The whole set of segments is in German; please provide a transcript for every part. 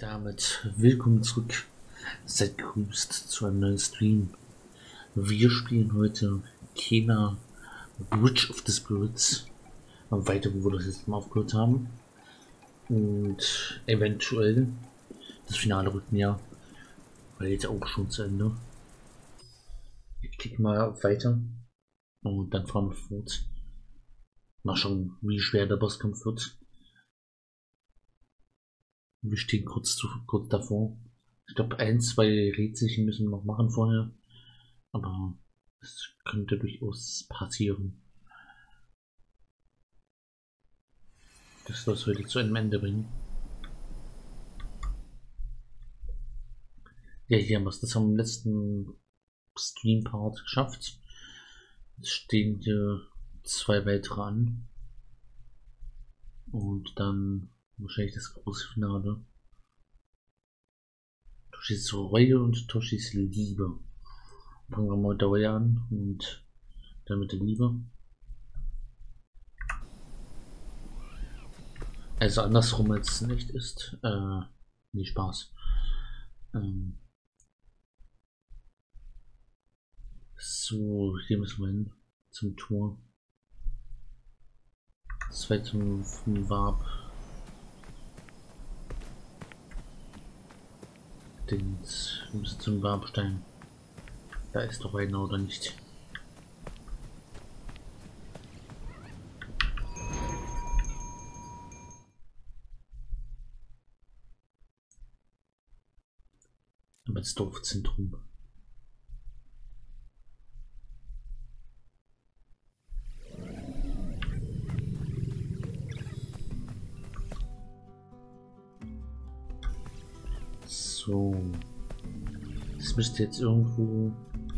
Damit willkommen zurück. Seid gegrüßt zu einem neuen Stream. Wir spielen heute Kena Bridge of the Spirits. Weiter, wo wir das jetzt mal aufgehört haben. Und eventuell das Finale rücken ja. Weil jetzt auch schon zu Ende. Ich klicke mal auf Weiter. Und dann fahren wir fort. Mal schauen, wie schwer der Bosskampf wird. Wir stehen kurz davor. Ich glaube, 1, 2 Rätselchen müssen wir noch machen vorher. Aber es könnte durchaus passieren. Das soll es heute zu einem Ende bringen. Ja, hier haben wir es. Das haben wir im letzten Stream-Part geschafft. Jetzt stehen hier 2 weitere an. Und dann wahrscheinlich das große Finale. Toshis Reue und Toshis Liebe. Fangen wir mal mit der Reue an und dann mit der Liebe. Also andersrum als es nicht ist. Nee, Spaß. So, hier müssen wir hin. Zum Tor. 2 zum Warp. Wir müssen zum Warpstein. Da ist doch einer oder nicht? Aber das Dorfzentrum. So. Das müsste jetzt irgendwo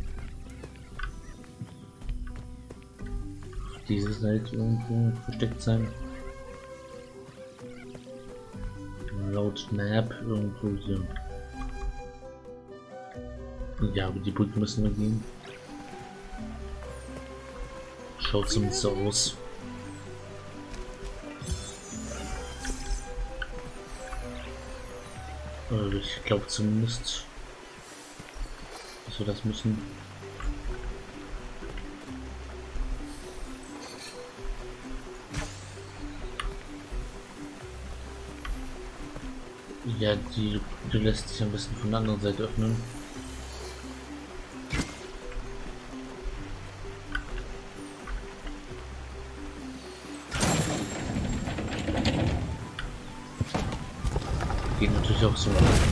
auf dieser Seite irgendwo versteckt sein. Laut Map irgendwo hier. Ja, aber die Brücke müssen wir gehen. Schaut zumindest so aus. Ich glaube zumindest, dass wir das müssen. Ja, die lässt sich am besten von der anderen Seite öffnen. Geht natürlich auch so.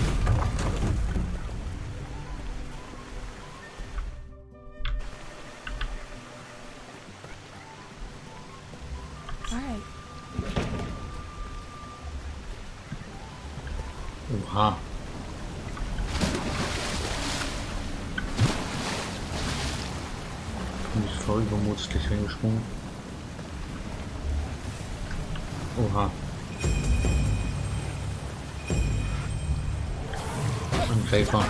Oha. Bin ich voll übermutig reingesprungen. Oha. Ein Käfer.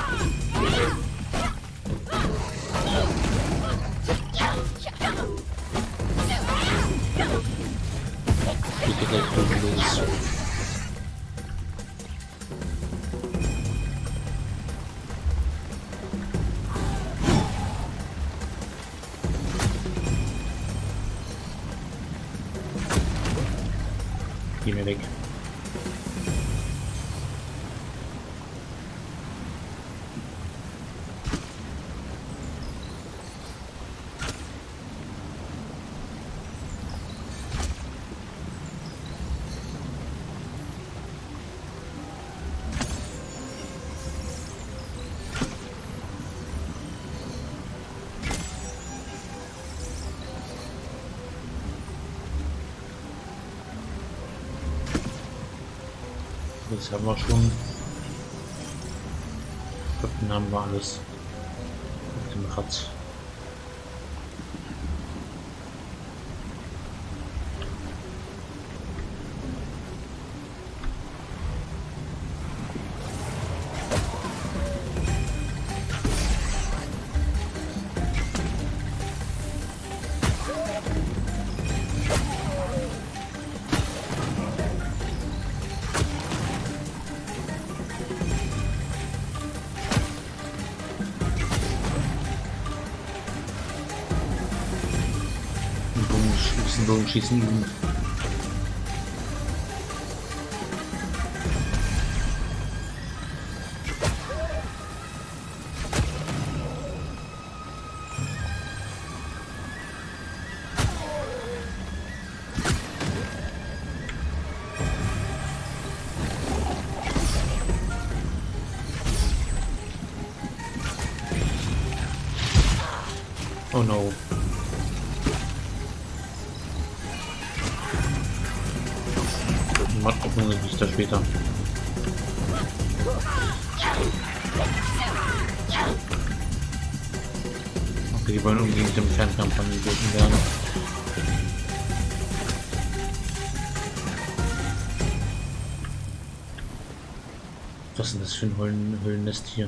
Geht direkt los. Geh mir weg. Das haben wir schon. Ich glaube, dann haben wir alles auf dem Rad. Bogenschießen üben. Oh no. Mal gucken, wie ich da später. Okay, die wollen unbedingt im Fernkampf angegriffen werden. Was ist denn das für ein Höhlennest hier?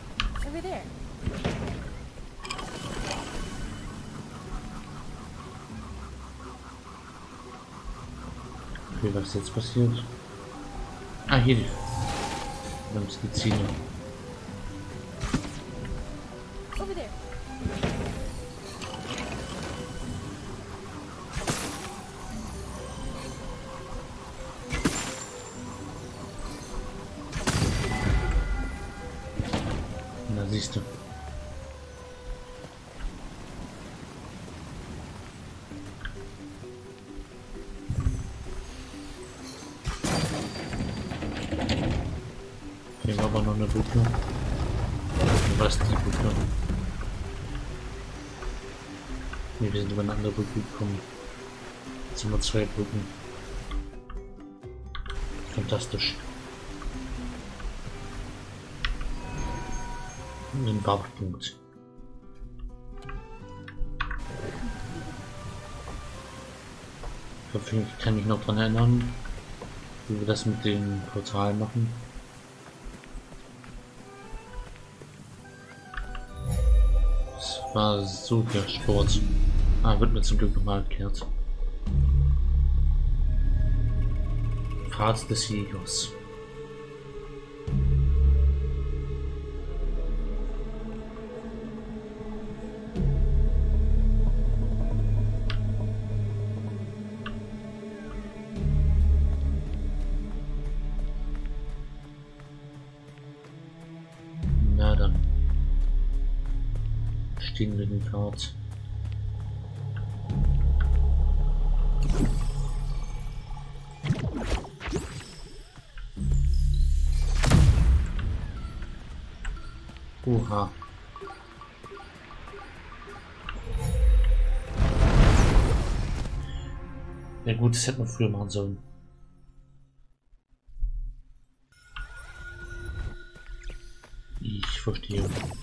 Okay, was ist jetzt passiert? Ah, hier die Ziele. Na, siehst du. Hier war aber noch eine Brücke. Was ist die Brücke? Ne, wir sind über eine andere Brücke gekommen. Jetzt sind wir 2 Brücken. Fantastisch. Den Wabpunkt. Ich kann mich noch daran erinnern, wie wir das mit dem Portal machen. Das war so der Sport. Ah, wird mir zum Glück nochmal erklärt. Pfad des Jägers. Na dann. Stehen wir den Pfad. Oha. Ja gut, das hätten wir früher machen sollen. Ich verstehe.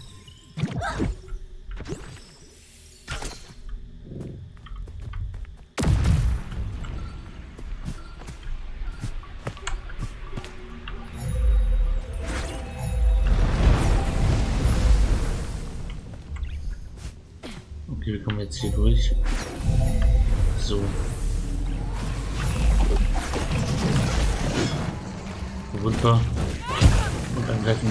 Okay, wir kommen jetzt hier durch. So. Runter und angreifen.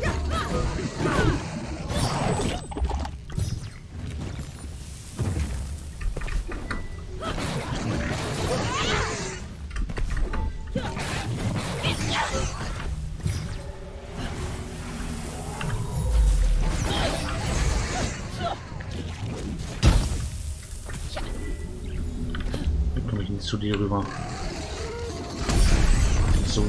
Dann komme ich nicht zu dir rüber. So.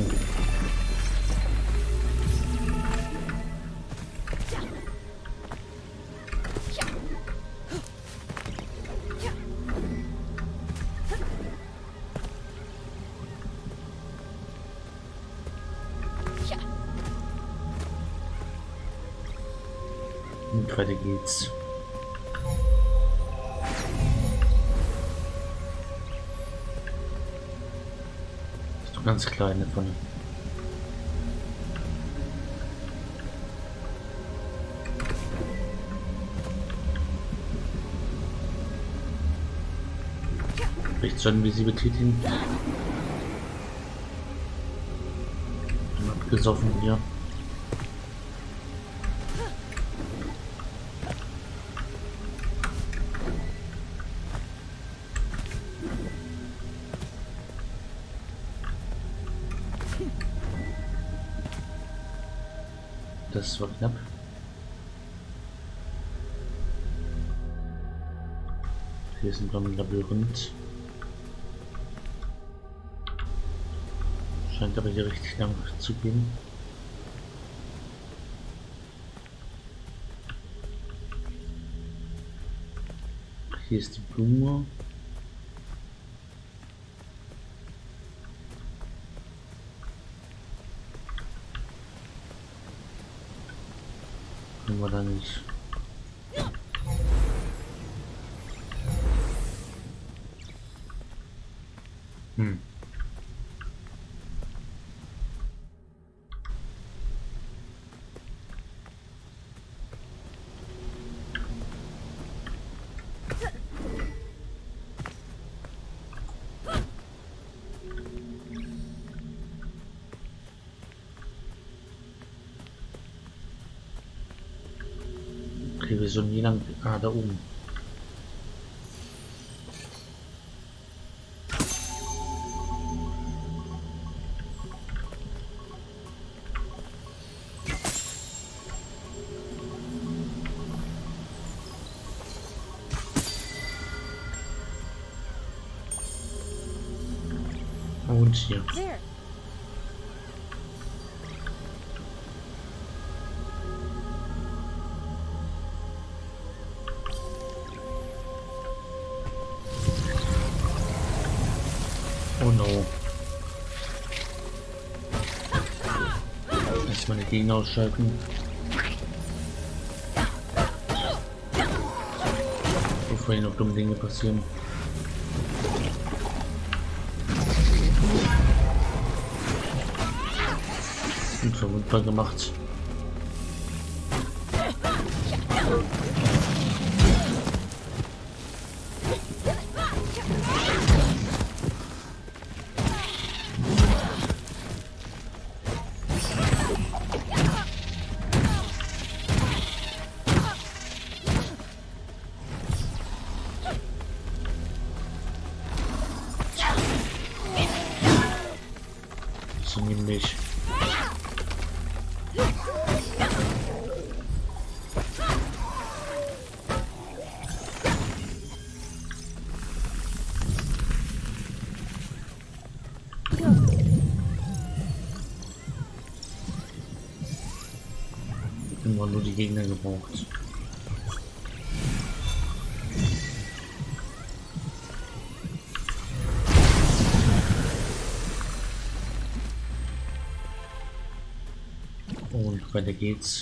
Und weiter geht's. So ganz kleine von. Rechts sollten wir sie betätigen. Abgesoffen hier. Das war knapp. Hier sind wir im Labyrinth. Scheint aber hier richtig lang zu gehen. Hier ist die Blume. Können wir da nicht. Okay, wir sollen hier lang. Ah, da oben. Und hier. Oh no. Erstmal die Gegner ausschalten. Bevor hier noch dumme Dinge passieren. Und verwundbar gemacht. So nämlich. Immer nur die Gegner gebraucht. Und weiter geht's.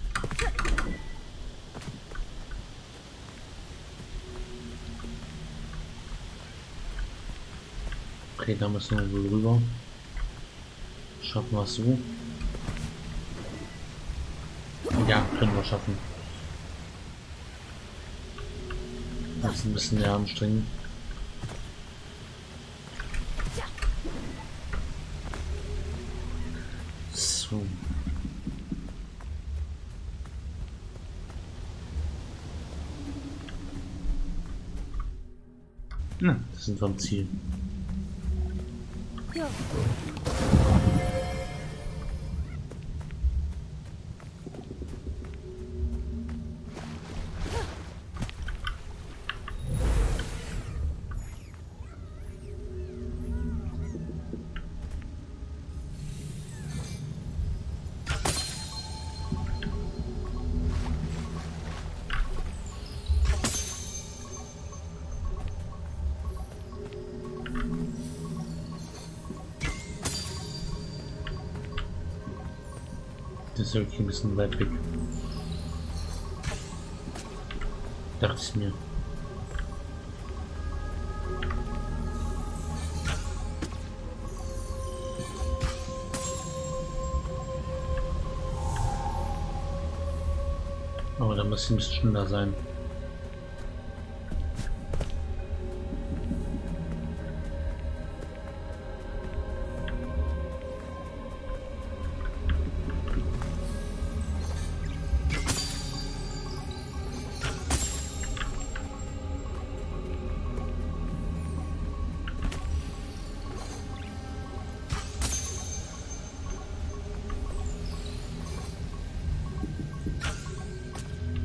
Okay, da müssen wir wohl rüber. Schaffen wir es so? Ja, können wir schaffen. Das ist ein bisschen mehr anstrengend. So. Na, das sind wir am Ziel. Ja. Das ist wirklich ein bisschen weit weg. Dachte ich mir. Aber da muss ein bisschen schneller sein.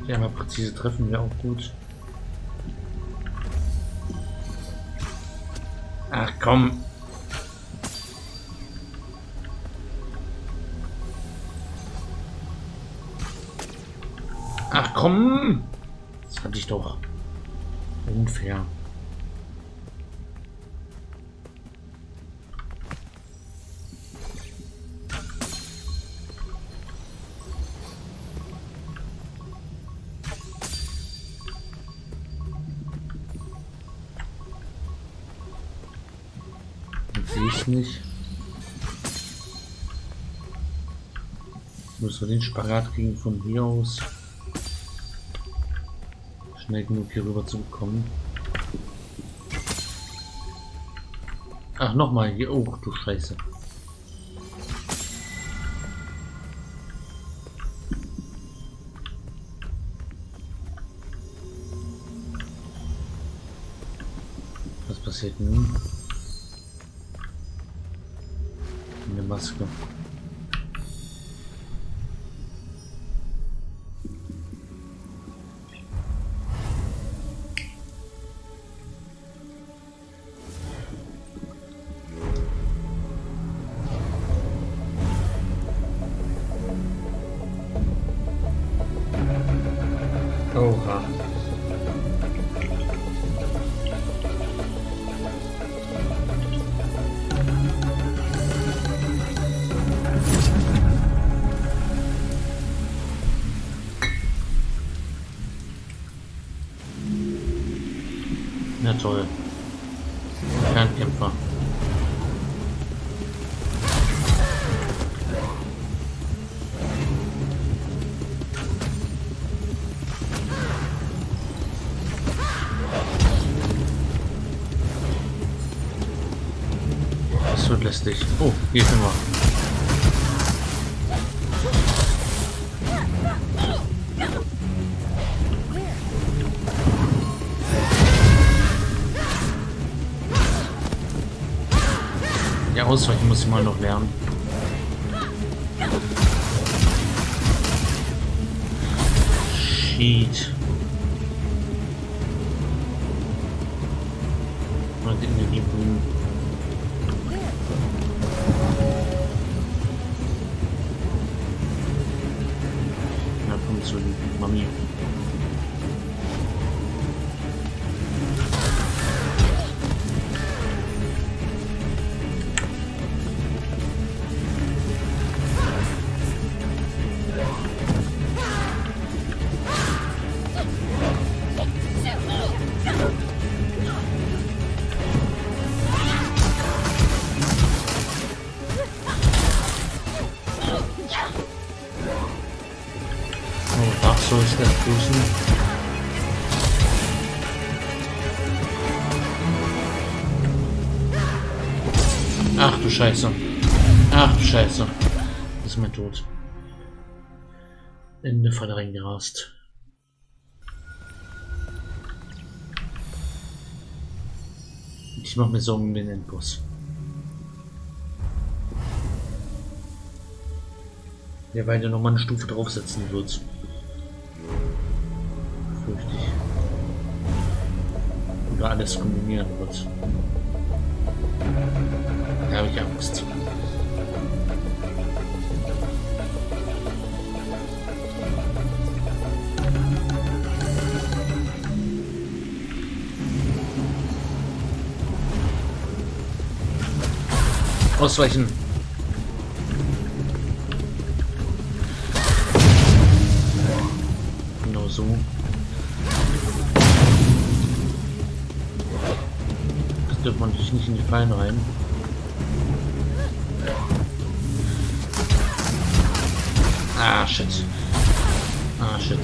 Ja, mal präzise treffen wäre auch gut. Ach komm. Ach komm. Das fand ich doch unfair. Sehe ich nicht. Müssen wir den Spagat kriegen von hier aus. Schnell genug hier rüber zu bekommen. Ach, nochmal hier. Oh, du Scheiße. Was passiert nun? Eine Maske. Oha. Na toll. Fernkämpfer. Das wird lästig. Oh, hier können wir. Ja, ausweichen muss ich mal noch lernen. Shit. Und die Energieblumen. Na komm zu Mami. So ist das Grüßen. Ach du Scheiße. Ach du Scheiße. Das ist mein Tod. In eine Falle reingerast. Ich mache mir Sorgen um den Endboss. Der weiter nochmal eine Stufe draufsetzen wird. Fürchte ich. Oder alles kombinieren wird. Da habe ich Angst. Ausweichen. Genau so. Das dürfen wir natürlich nicht in die Fallen rein. Ah, shit. Ah, shit.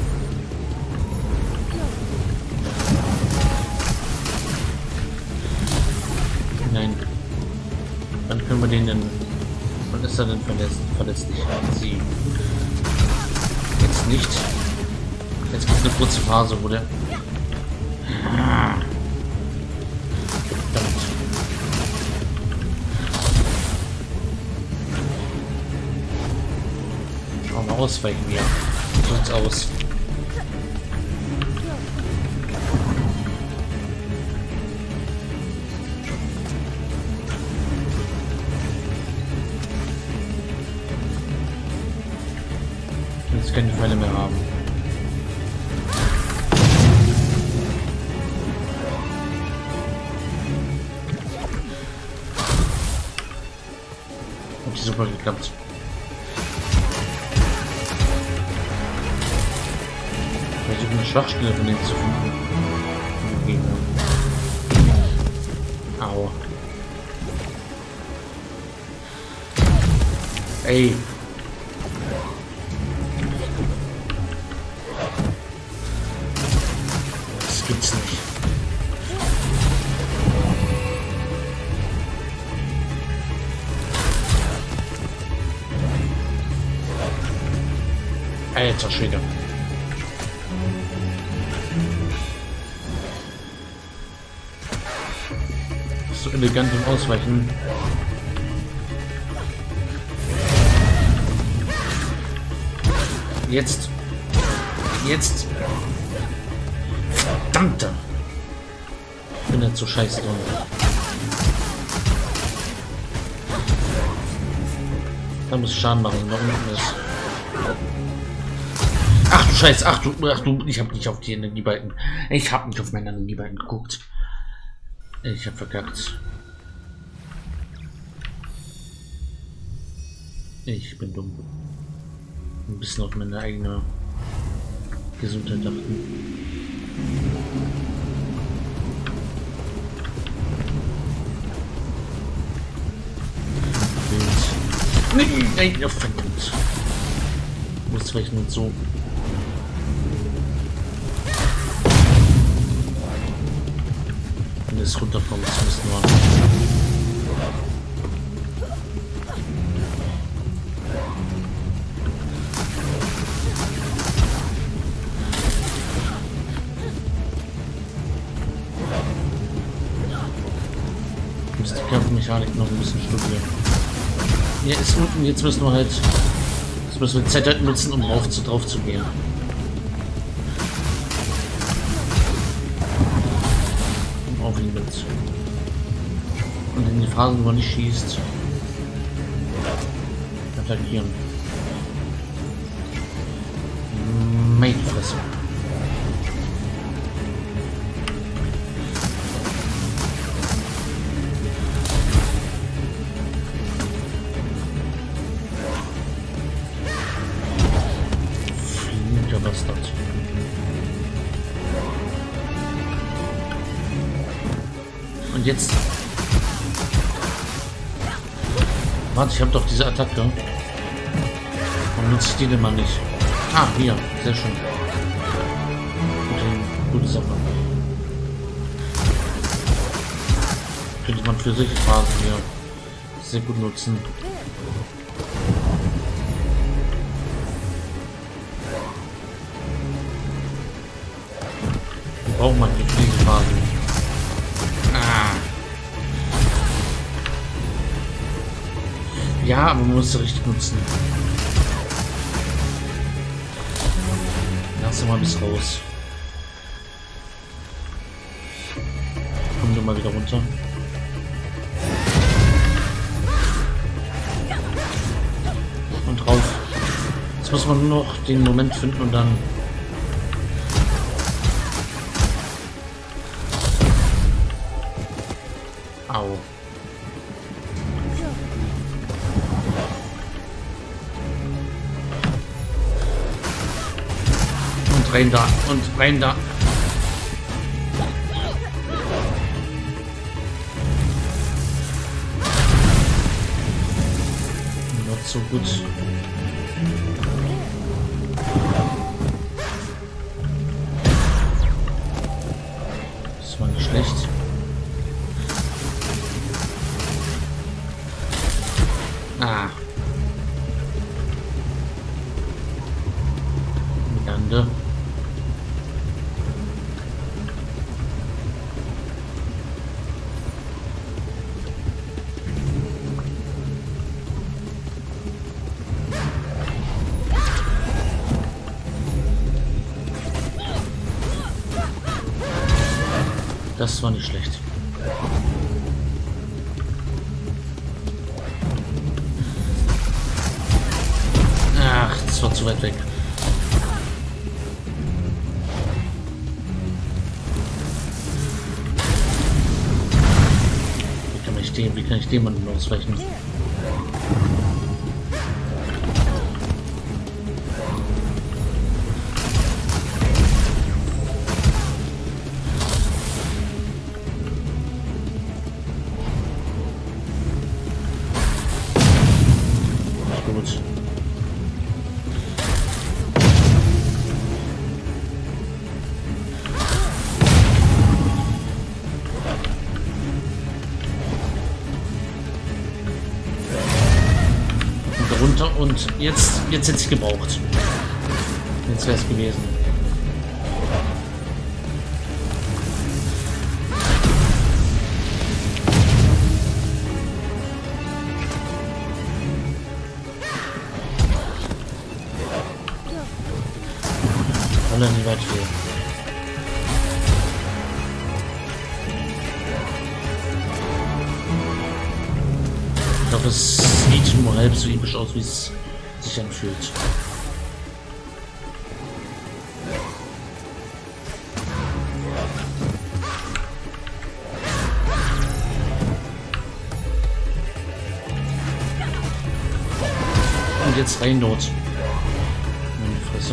Nein. Wann können wir den denn... Wann ist er denn verletzlich? Sie. Jetzt nicht. Jetzt gibt es eine kurze Phase, wo der... Verdammt. Schauen wir ausweichen hier. So sieht's aus. Jetzt keine Pfeile mehr haben. Hat die super geklappt. Vielleicht eine Schwachstelle von denen zu finden. Au. Ey. Das gibt's nicht. Alter Schwede. So elegant im Ausweichen. Jetzt. Jetzt. Verdammte. Ich bin jetzt so scheiße drin. Da muss ich Schaden machen, noch unten ist. Ach du Scheiße, ach du, ich habe nicht auf die Energiebalken. Ich habe nicht auf meine Energiebalken geguckt. Ich habe verkackt. Ich bin dumm. Ein bisschen auf meine eigene Gesundheit achten. Nein, ja, verdammt. Muss vielleicht nur so. Wenn es runterkommt, müssen wir. Muss die Kampfmechanik noch ein bisschen studieren. Ja, ist unten, jetzt müssen wir halt. Jetzt müssen wir Zeit halt nutzen, um drauf zu gehen. Auf ihn mit. Und in die Phasen, wo man nicht schießt, attackieren. Meine Fresse. Fliegender Bastard. Und jetzt. Warte, ich habe doch diese Attacke. Warum nutze ich die denn mal nicht? Ah, hier. Sehr schön. Gute Sache. Könnte man für sich Phasen hier sehr gut nutzen. Wir brauchen man die Phasen. Ja, aber man muss sie richtig nutzen. Lass mal bis raus. Komm du mal wieder runter. Und drauf. Jetzt muss man nur noch den Moment finden und dann. Au. Rein da und rein da. Not so gut. Das war nicht schlecht. Ah. Lande. Das war nicht schlecht. Ach, das war zu weit weg. wie kann ich dem Mann ausweichen? Gut. Runter und jetzt hätte ich gebraucht. Jetzt wäre es gewesen. Alle nie weit hier. Ich glaube, es sieht nur halb so episch aus, wie es sich anfühlt. Und jetzt rein dort. Meine Fresse.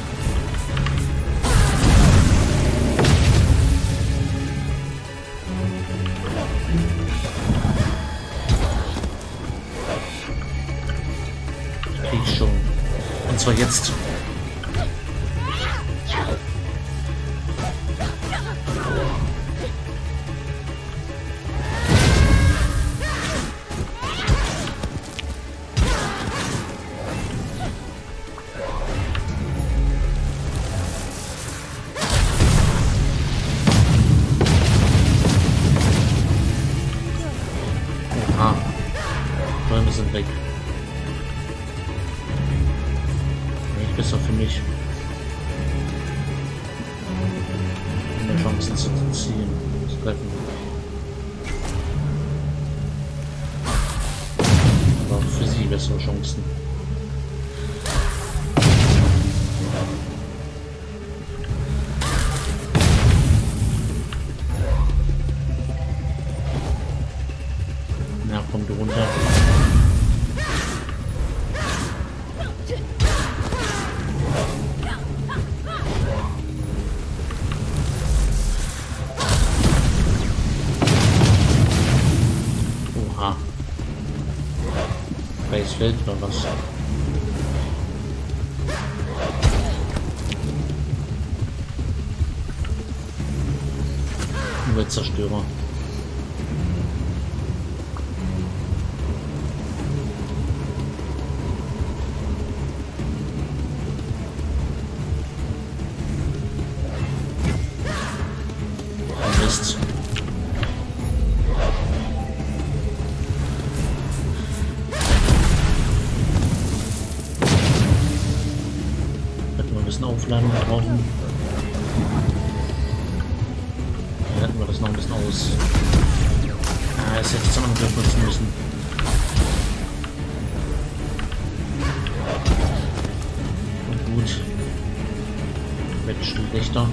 Schon. Und zwar jetzt. Aha. Bäume sind weg. Besser für mich. Mehr Chancen zu ziehen, zu treffen. Aber auch für sie bessere Chancen. Na, komm du runter. Freies Feld oder was? Umweltzerstörer. Mist. Aufladen brauchen. Dann hätten wir das noch ein bisschen aus. Ah, es hätte zum Angriff nutzen müssen. Und gut. Wird bestimmt schlechter.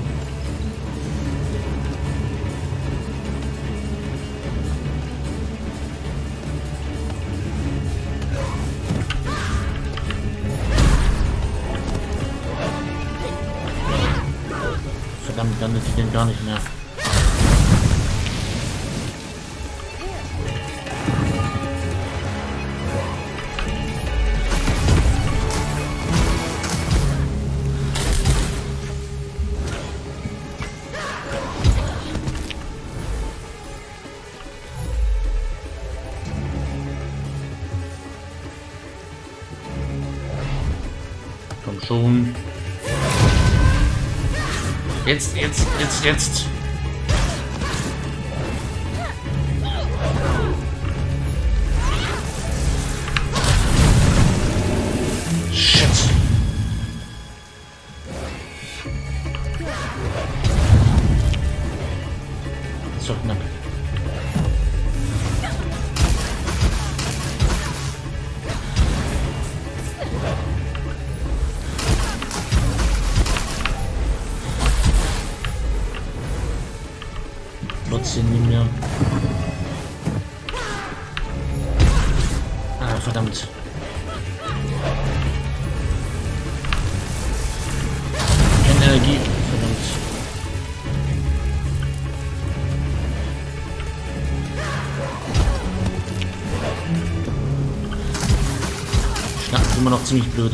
Verdammt, landet die denn gar nicht mehr. Komm schon. Jetzt. Shit. So knapp. Trotzdem nicht mehr. immer noch ziemlich blöd.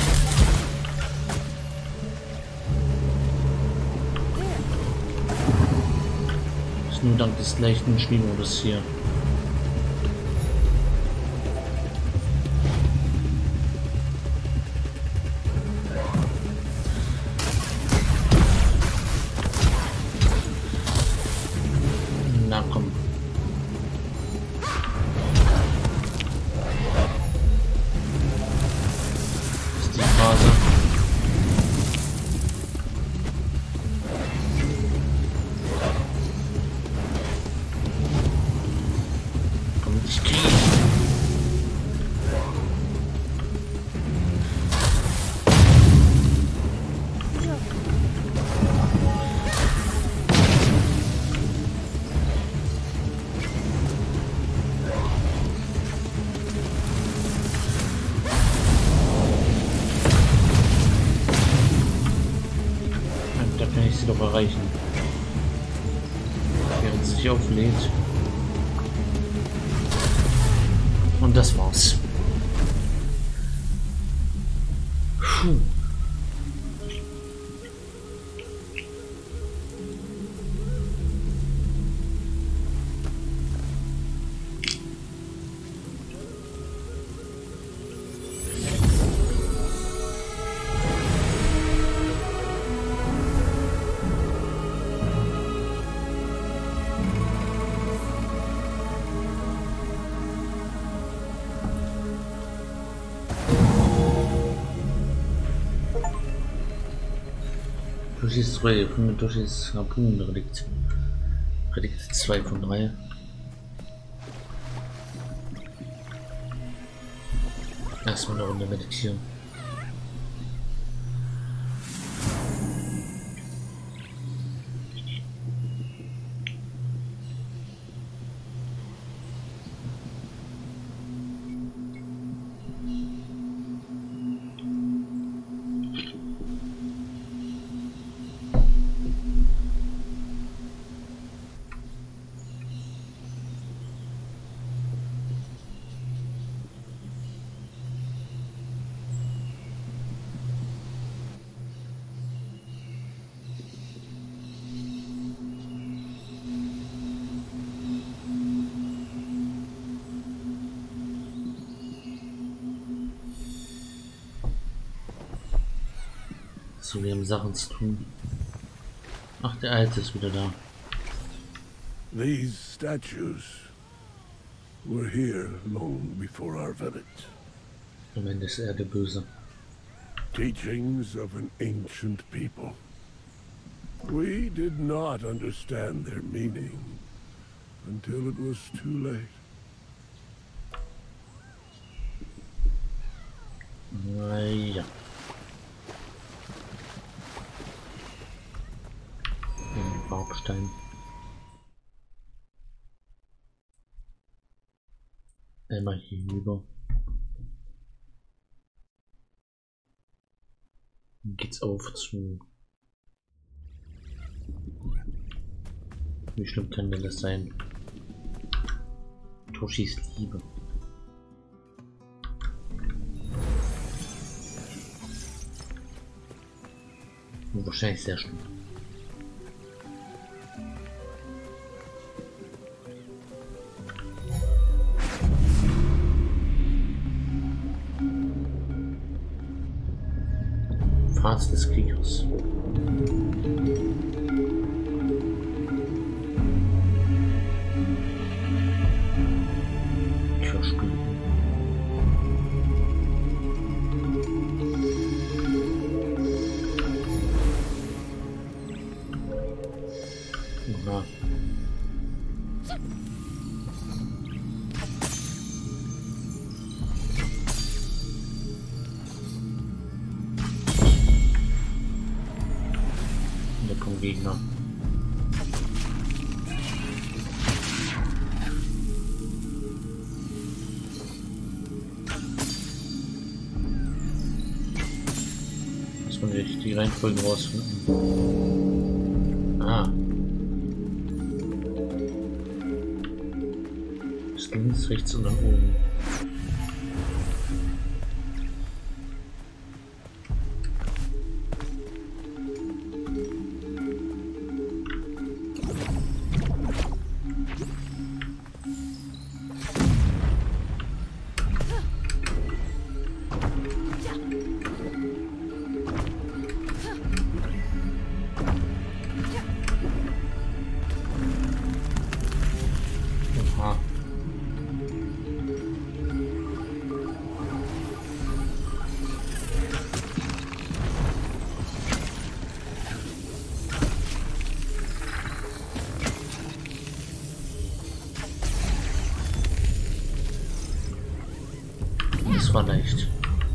Ist nur dank des leichten Spielmodus hier. Na komm. Das ist die Phase. Komm, ich krieg. Da kann ich sie doch erreichen. Während sie sich auflädt. Und das war's. Puh. Durchs 2 von durchs Harpunenrelikt. Relikt 2 von 3. Erstmal eine Runde meditieren. So, wir haben Sachen zu tun. Ach, der Alte ist wieder da. These statues were here long before our village. Am Ende ist er der Böse. Teachings of an ancient people. We did not understand their meaning until it was too late. Naja. Baustein. Einmal hier rüber. Dann geht's auf zu. Wie schlimm kann denn das sein? Toshis Liebe. Wahrscheinlich sehr schlimm. Pfad des Kriegers. Kirschblüten. Aha. Gegner. Muss man die Reihenfolge rausfinden. Ah. Bis links, rechts und dann oben. war leicht.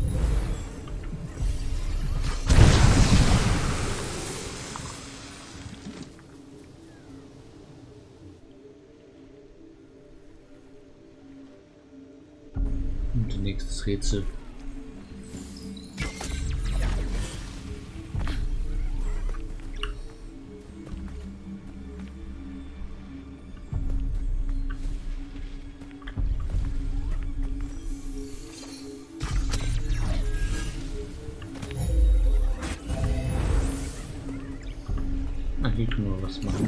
Und nächstes Rätsel. Hier können wir was machen.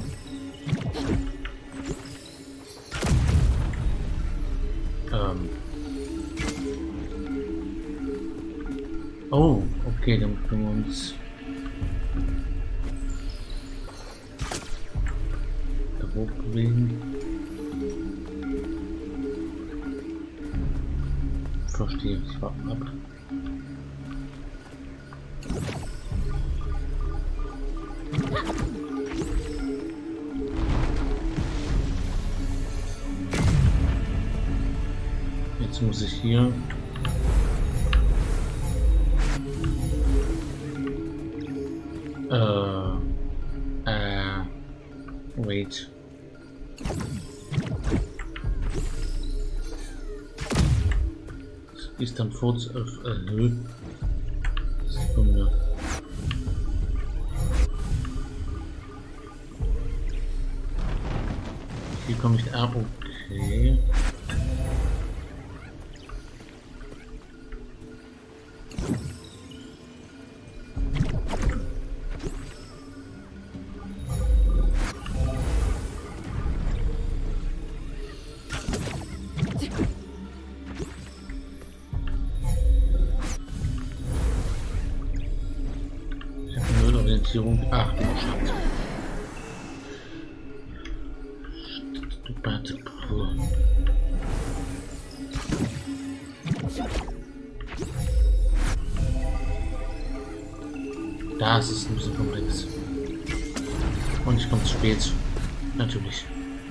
Oh, okay, dann können wir uns da hoch bewegen. Verstehe, ich warte ab. Jetzt muss ich hier wait. Ist dann Furz erhöht. Sekunde. Hier komme ich ab, okay. Orientierung. Ach du Scheiße. Das ist ein bisschen komplex. Und ich komme zu spät. Natürlich.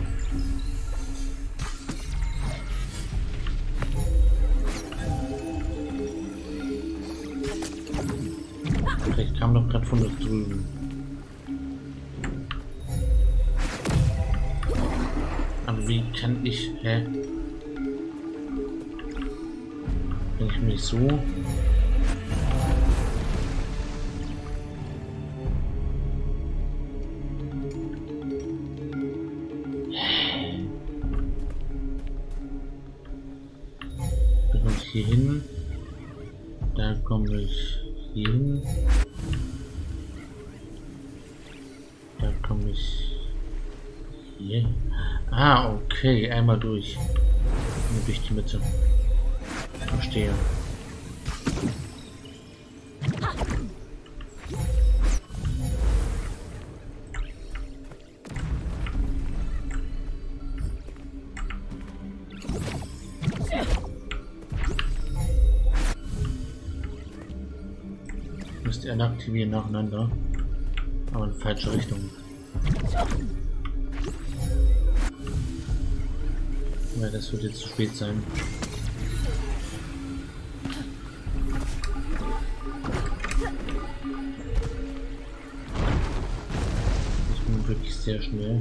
Ich kam doch gerade von da drüben. Aber wie kann ich... Hä? Bin ich mich so... Da komme ich hier hin. Da komme ich hier hin. Da komme ich hier. Ah, okay, einmal durch. Und durch die Mitte. Verstehe. Müsst ihr aktivieren nacheinander, aber in falsche Richtung. Weil das wird jetzt zu spät sein. Ich bin wirklich sehr schnell.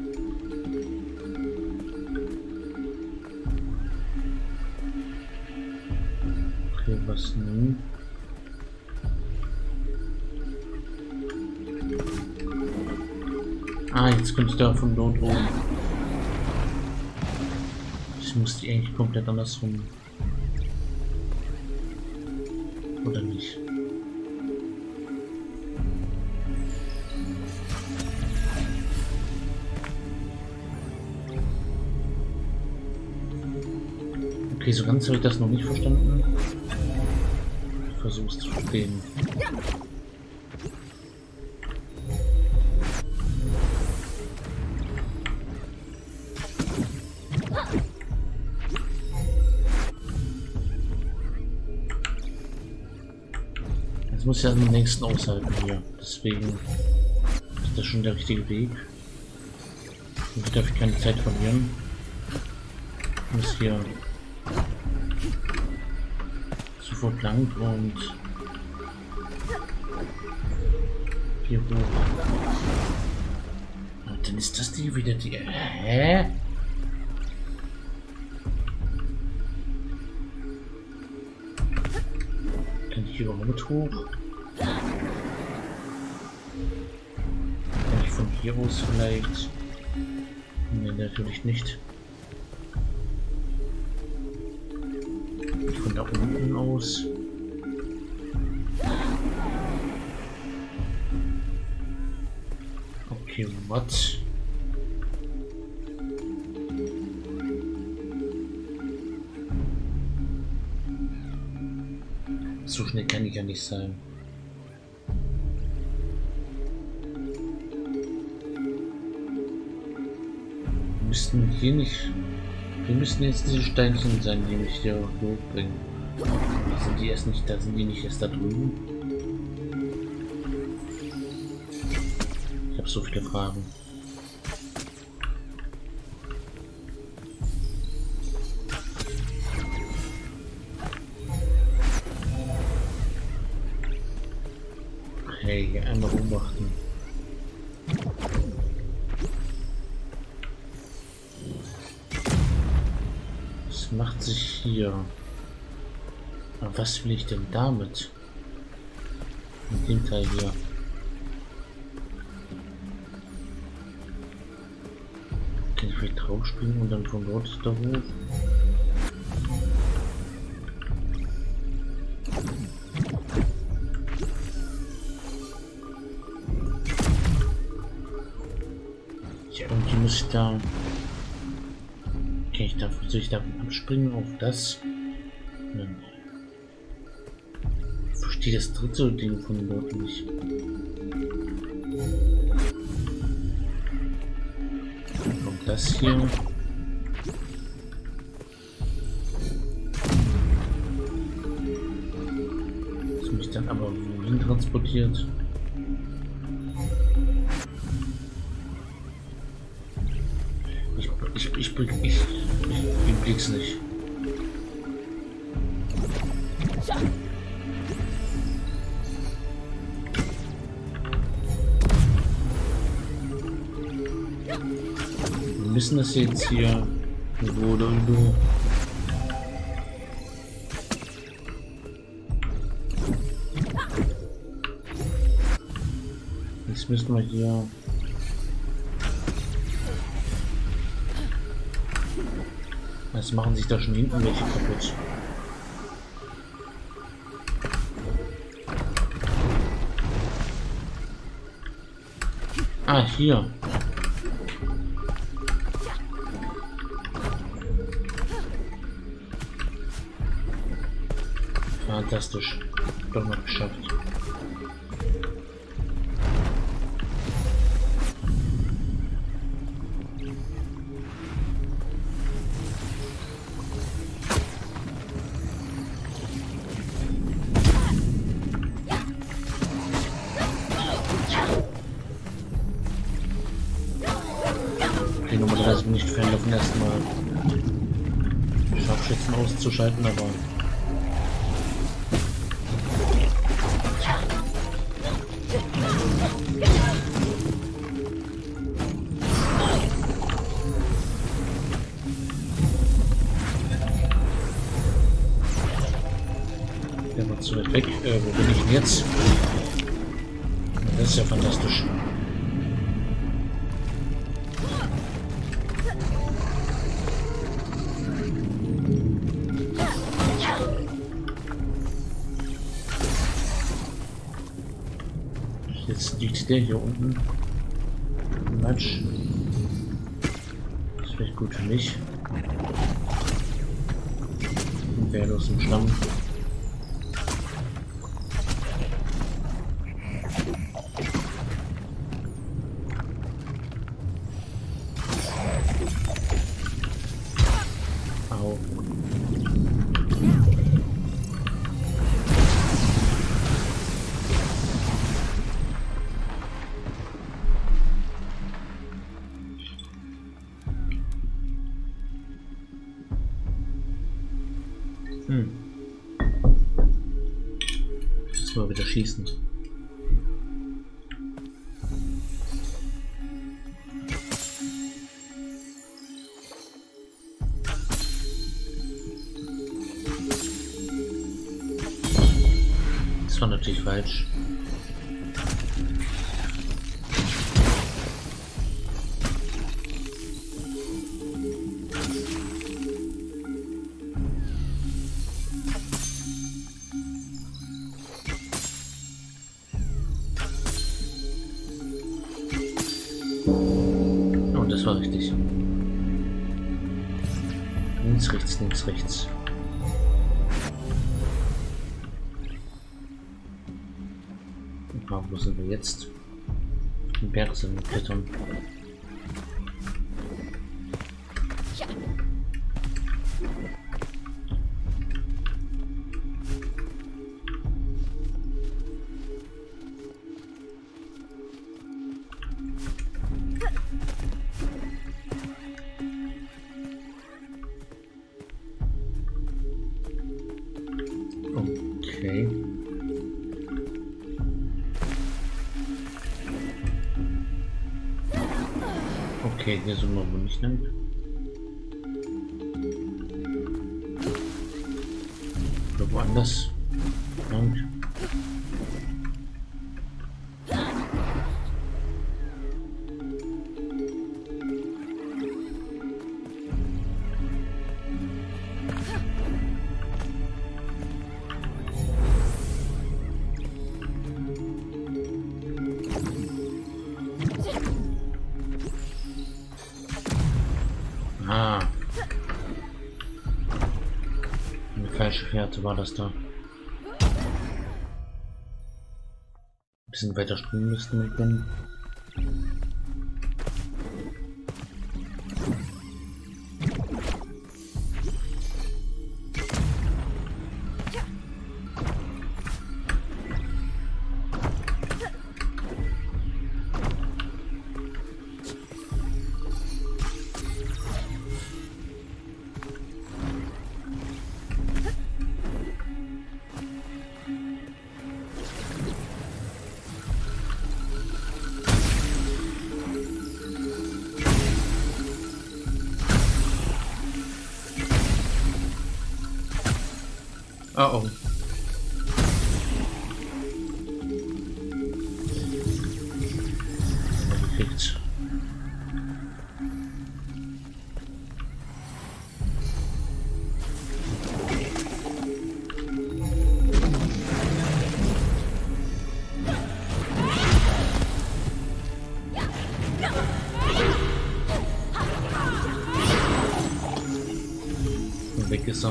Okay, was nun? Ah, jetzt könnte ich da von dort oben. Ich muss die eigentlich komplett andersrum. Oder nicht? Okay, so ganz habe ich das noch nicht verstanden. Ich versuche es zu verstehen. Muss ja am nächsten aushalten hier. Deswegen ist das schon der richtige Weg. Und hier darf ich keine Zeit verlieren. Ich muss hier sofort lang und hier hoch. Und dann ist das die wieder die... Hä? Kann ich hier überhaupt hoch? Kann ich von hier aus vielleicht? Ne, natürlich nicht. Von da unten aus. Okay, was? So schnell kann ich ja nicht sein. Wir müssten hier nicht... Wir müssten jetzt diese Steinchen sein, die mich hier hochbringen. Sind die erst nicht, da sind die nicht erst da drüben? Ich habe so viele Fragen. Hey, einmal beobachten. Was macht sich hier? Aber was will ich denn damit? Mit dem Teil hier. Kann ich vielleicht drauf springen und dann von dort da hoch? Ja, irgendwie muss ich da... Okay, soll ich da abspringen auf das? Nein. Ich verstehe das dritte Ding von dort nicht. Dann kommt das hier. Das mich dann aber wohin transportiert? Ich blick's nicht. Wir müssen das jetzt hier irgendwo oder irgendwo. Jetzt müssen wir hier. Jetzt machen sich da schon hinten welche kaputt. Ah, hier. Fantastisch. Doch noch geschafft. Normalerweise bin ich Fan davon, erstmal Scharfschützen auszuschalten, aber der war zu weit weg. Wo bin ich denn jetzt? Das ist ja fantastisch. Jetzt liegt der hier unten. Matsch. Das ist vielleicht gut für mich. Und wer aus dem Stamm. Au. erschießen. Das war natürlich falsch. Und das war richtig. Links, rechts, links, rechts. Wo sind wir jetzt? Den Berg sind wir klettern. Okay. Okay, hier sind wir wohl nicht lang. Oder woanders lang. Falsche Fährte war das da. Ein bisschen weiter springen müssten wir können. Oh oh. Gekriegt. Und weg ist er.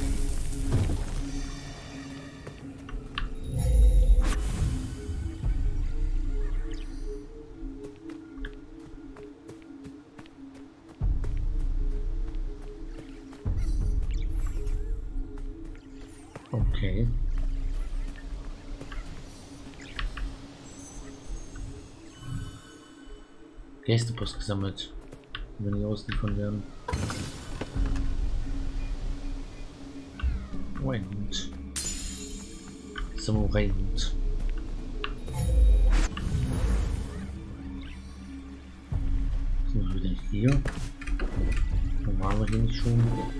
Okay. Gästepost gesammelt. Wenn die ausliefern werden. Oh, ein Hund. Samurai-Hund. Sind wir wieder hier? Dann waren wir hier nicht schon.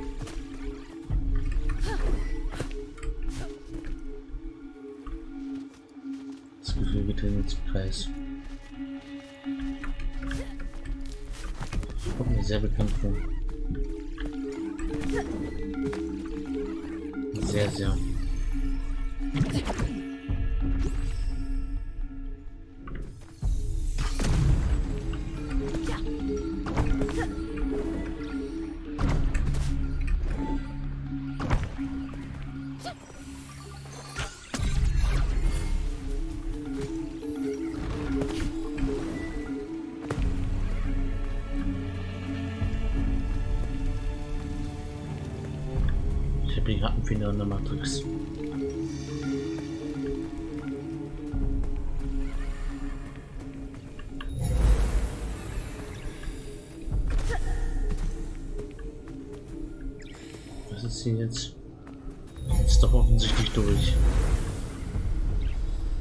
Wir drehen jetzt im Kreis. Kommt mir sehr bekannt vor. Sehr, sehr. Die Rattenfinder in der Matrix. Was ist hier jetzt? Ist doch offensichtlich durch.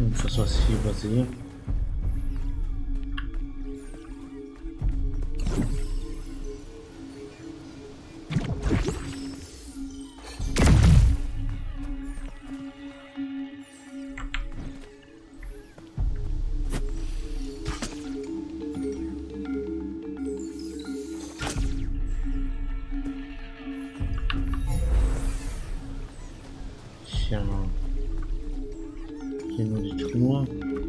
Irgendwas, was ich hier übersehe. Tja. Hier nur die Truhe.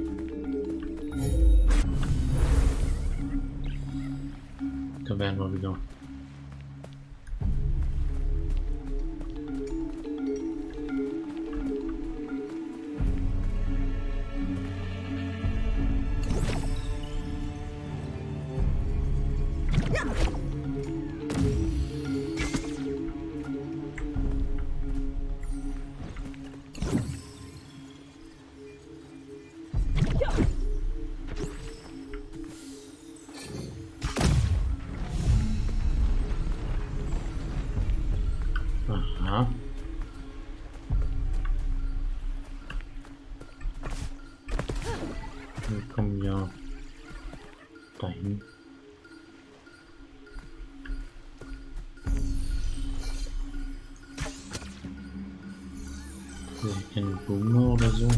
Da werden wir wieder. Aha. Wir kommen ja dahin. Hier keine Blume oder so.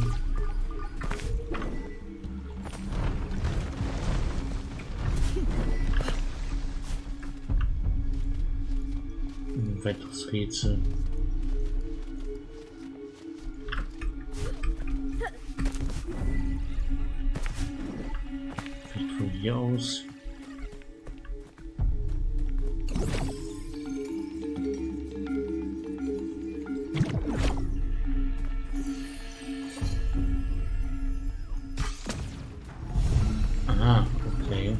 Ein weiteres Rätsel. Vielleicht von hier aus. Ah, okay.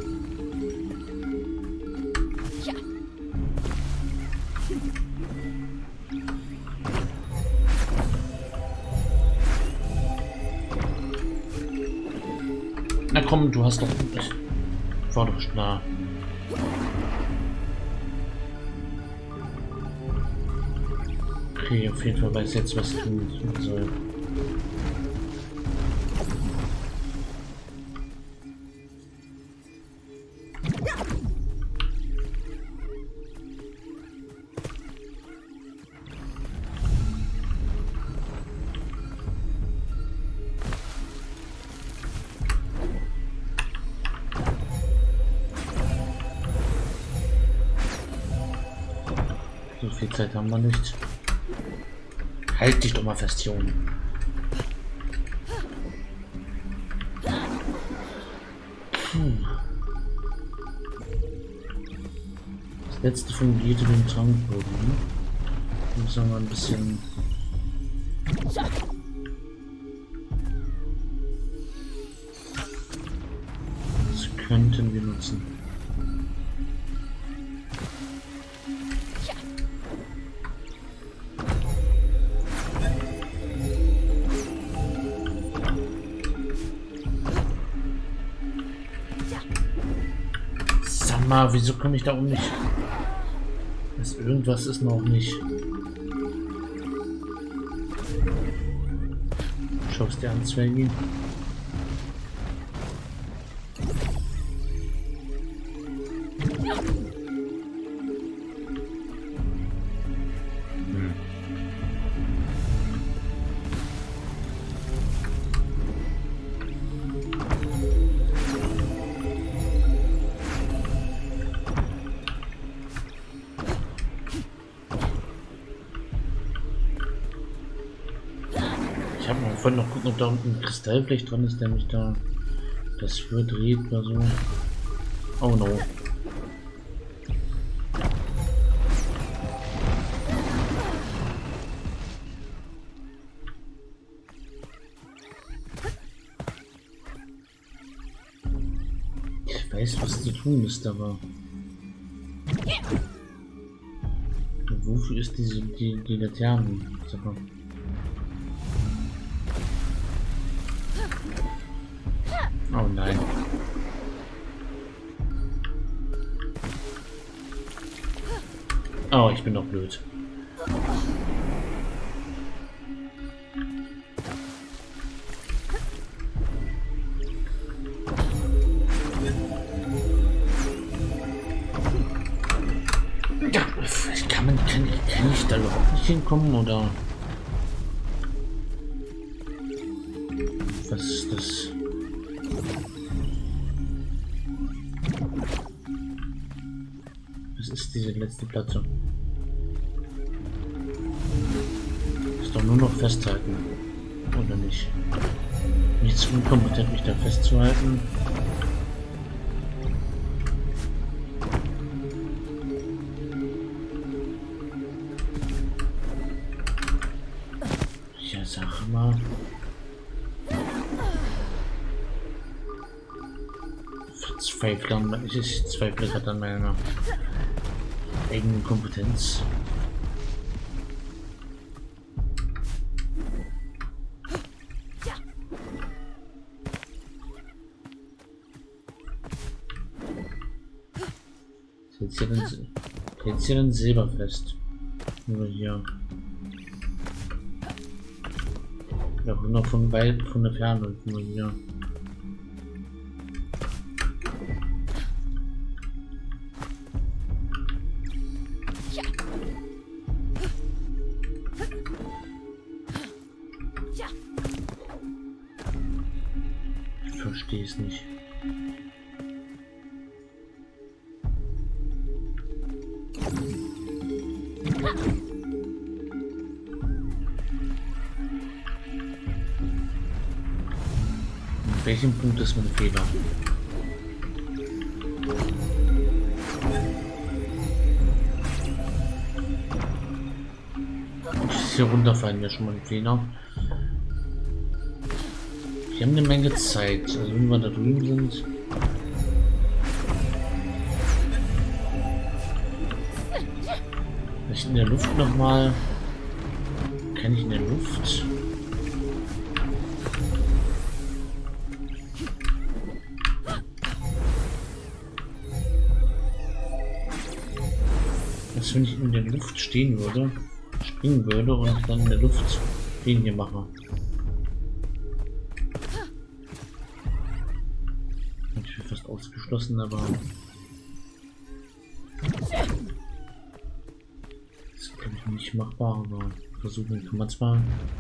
Na komm, du hast doch... War doch nah. Okay, auf jeden Fall weiß ich jetzt, was ich tun soll. So viel Zeit haben wir nicht. Halt dich doch mal fest, Junge. Das letzte fungierte den Trankboden. Müssen wir mal ein bisschen... Das könnten wir nutzen. Sag mal, wieso komme ich da um nicht? Das irgendwas ist noch nicht. Schau es dir an, Zwergi. Ich habe mal vorhin noch gucken, ob da unten ein Kristall vielleicht dran ist, der mich da das verdreht oder so. Oh no. Ich weiß, was zu tun ist, aber wofür ist die Laterne? Sag mal. Oh nein. Oh, ich bin doch blöd. Ja, kann ich da überhaupt nicht hinkommen, oder? Was ist das? Was ist diese letzte Platte? Ist doch nur noch festhalten, oder nicht? Nichts unkompetent, mich da festzuhalten. Ja, sag mal. Ich zweifle gerade an meiner eigenen Kompetenz. Jetzt hier ein Silberfest. Nur hier. Ja, nur von weit, von der Ferne, nur hier. Ich verstehe es nicht. An welchem Punkt ist mein Fehler? Hier runterfallen wäre schon mal ein Fehler. Wir haben eine Menge Zeit, also wenn wir da drüben sind. Vielleicht in der Luft nochmal. Kann ich in der Luft? Was, wenn ich in der Luft stehen würde, springen würde und dann in der Luft Linie mache? Natürlich fast ausgeschlossen, aber das ist, glaube ich, nicht machbar, aber versuchen kann man zwar.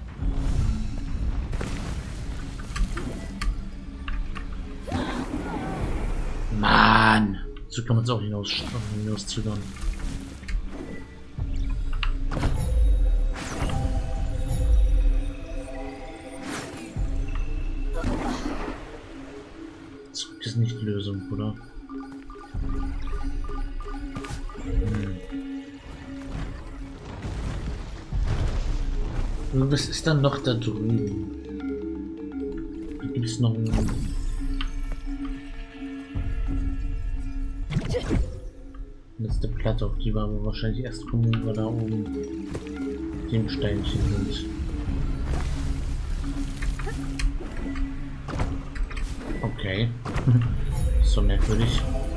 Mann! So kann man es auch hinauszögern. Zurück ist nicht die Lösung, oder? Was ist dann noch da drüben? Da gibt es noch einen... letzte Platte, auf die wir aber wahrscheinlich erst kommen, wenn wir da oben dem Steinchen sind. Okay. So merkwürdig.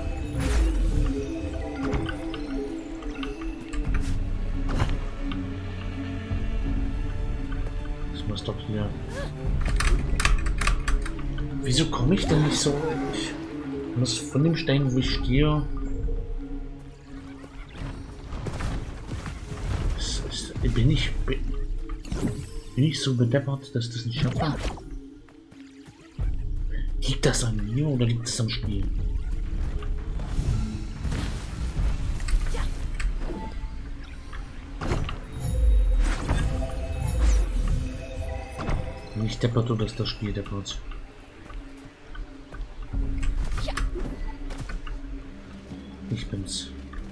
Das muss doch hier... Wieso komme ich denn nicht so? Ich muss von dem Stein, wo ich stehe... Bin ich so bedeppert, dass das nicht schaffe? Liegt das an mir oder liegt es am Spiel? Nicht deppert oder ist das Spiel deppert? Ich bin's.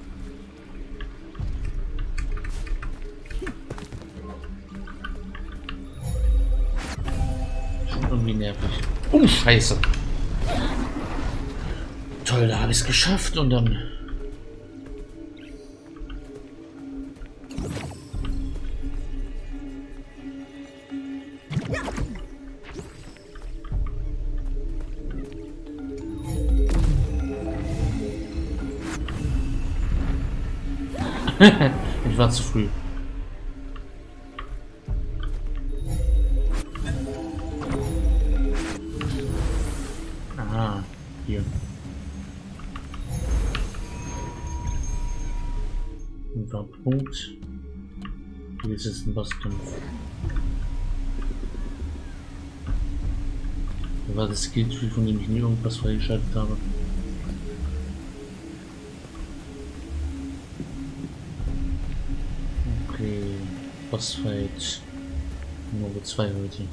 Irgendwie nervig. Oh, Scheiße. Toll, da habe ich es geschafft und dann... Ich war zu früh. Aha, hier. Punkt. Hier ist jetzt ein Bosskampf. Da war das Skilltree, von dem ich nie irgendwas freigeschaltet habe. Okay, Bossfight Nummer 2 heute.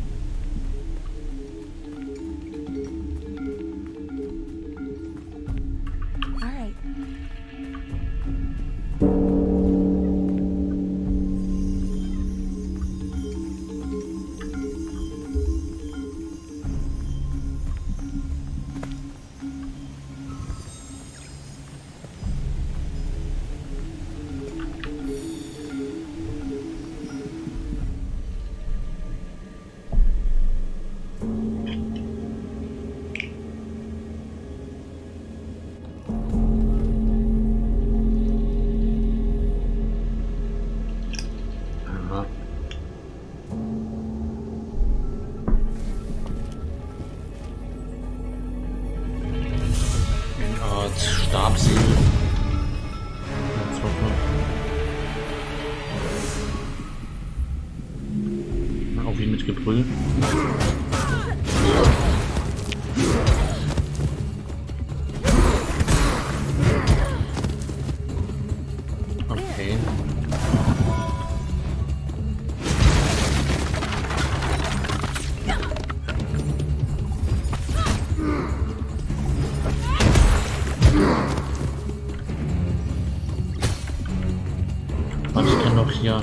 Stabsäge. Auch wie mit Gebrüll. Okay. Und ich kann noch hier.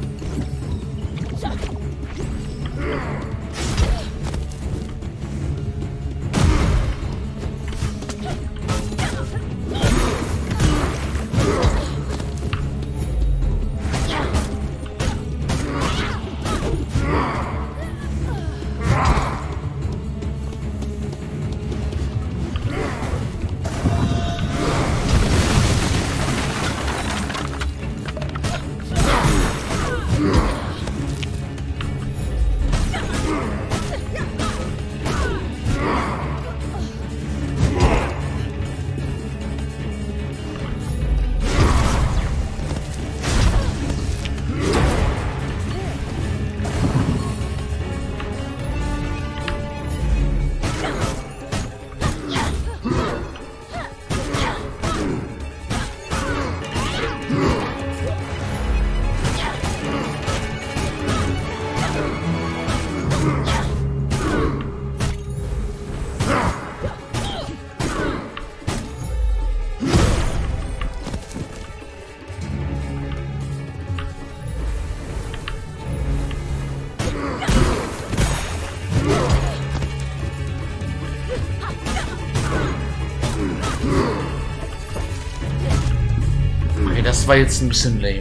Das war jetzt ein bisschen lame.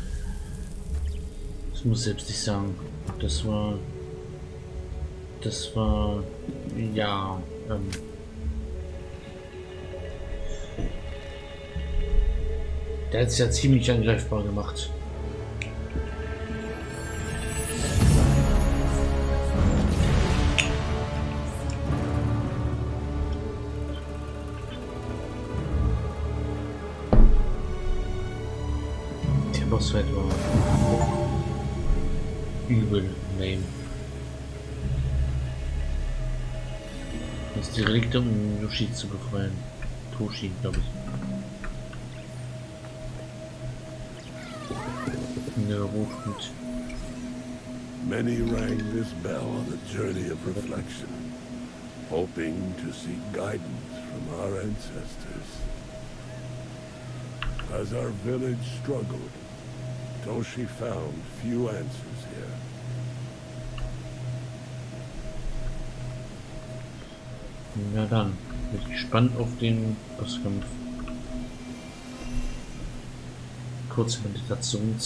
Das muss ich selbst nicht sagen. Das war ja der hat es ja ziemlich angreifbar gemacht. Bossfight war übel lame. Das ist die Relikte, um Yoshi zu befreien. Toshi, glaube ich. Der Rufgut. Many rang this bell on a journey of reflection, hoping to seek guidance from our ancestors. As our village struggled, Toshi found few answers here. Ja dann, bin ich gespannt auf den Bosskampf. Kurze Meditation.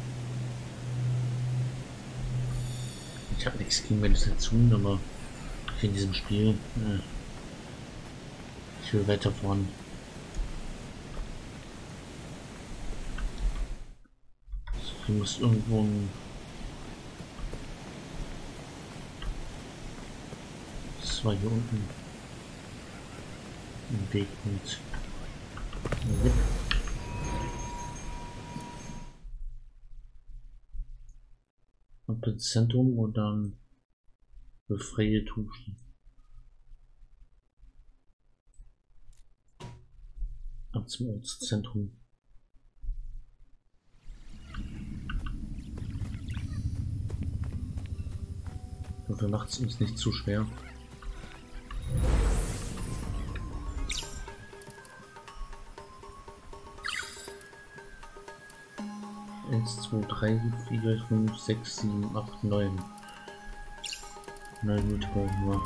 Ich habe nichts gegen Meditation, aber in diesem Spiel. Ich will weiter voran. Du musst irgendwo ein... Das war hier unten ein Wegpunkt. Und das Zentrum und dann befreie Tuschen. Ab zum Ortszentrum. Dafür macht es uns nicht zu schwer. Eins, zwei, drei, vier, fünf, sechs, sieben, acht, neun. 9 Meter nur.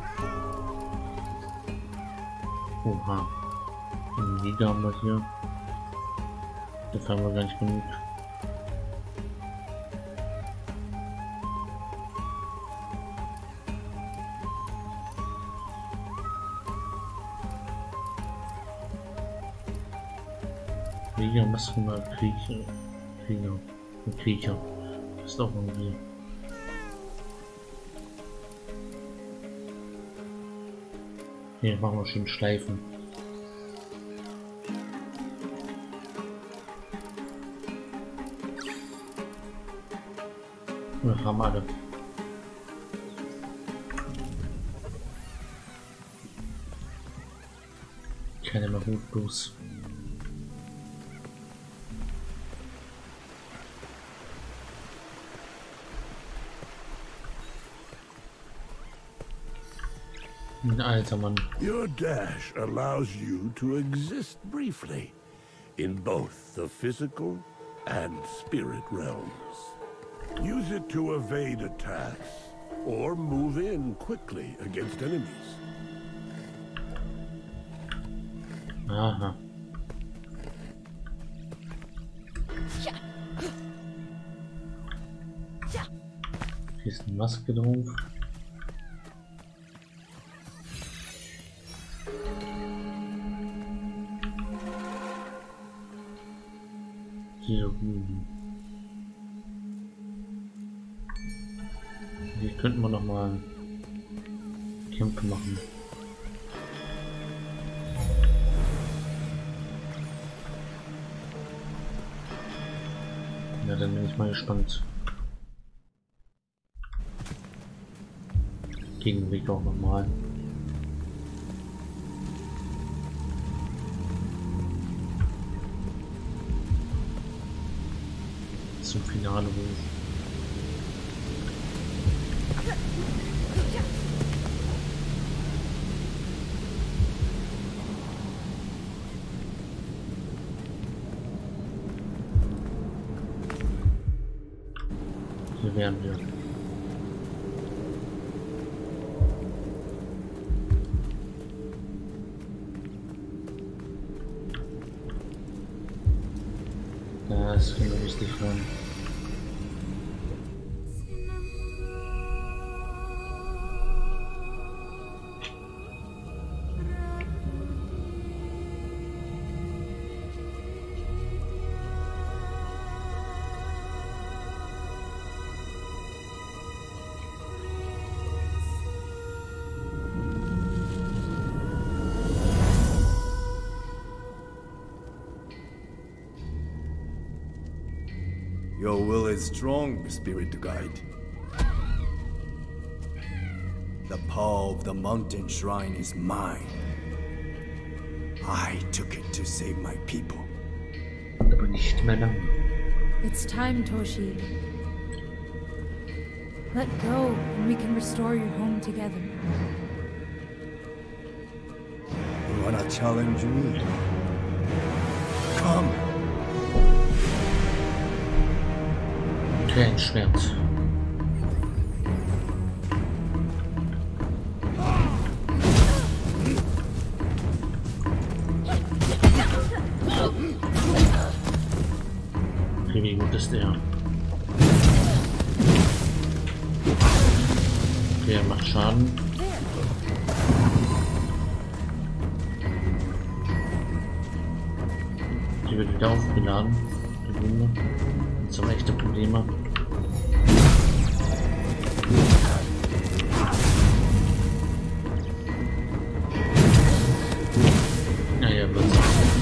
Oha. Einen Liga haben wir hier. Dafür haben wir gar nicht genug. Krieger, Maskenmal, Krieger und Krieger. Das ist auch irgendwie. Hier machen wir schon Schleifen. Wir haben alle. Keine mehr gut los. Alter Mann. Your dash allows you to exist briefly in both the physical and spirit realms. Use it to evade attacks or move in quickly against enemies. Aha. Hier ist eine Maske drauf. Hier könnten wir noch mal Kämpfe machen. Ja, dann bin ich mal gespannt. Gegenweg auch nochmal. Zum Finale hoch. Hier wären wir. Das kann man richtig hören. Your will is strong, Spirit Guide. The power of the mountain shrine is mine. I took it to save my people. Aber nicht mehr lang. It's time, Toshi. Let go, and we can restore your home together. You wanna challenge me? Come! Kein Schwert. Okay, wie gut ist der? Okay, er macht Schaden. wird wieder aufgeladen. Jetzt haben wir echte Probleme. Naja, wird's.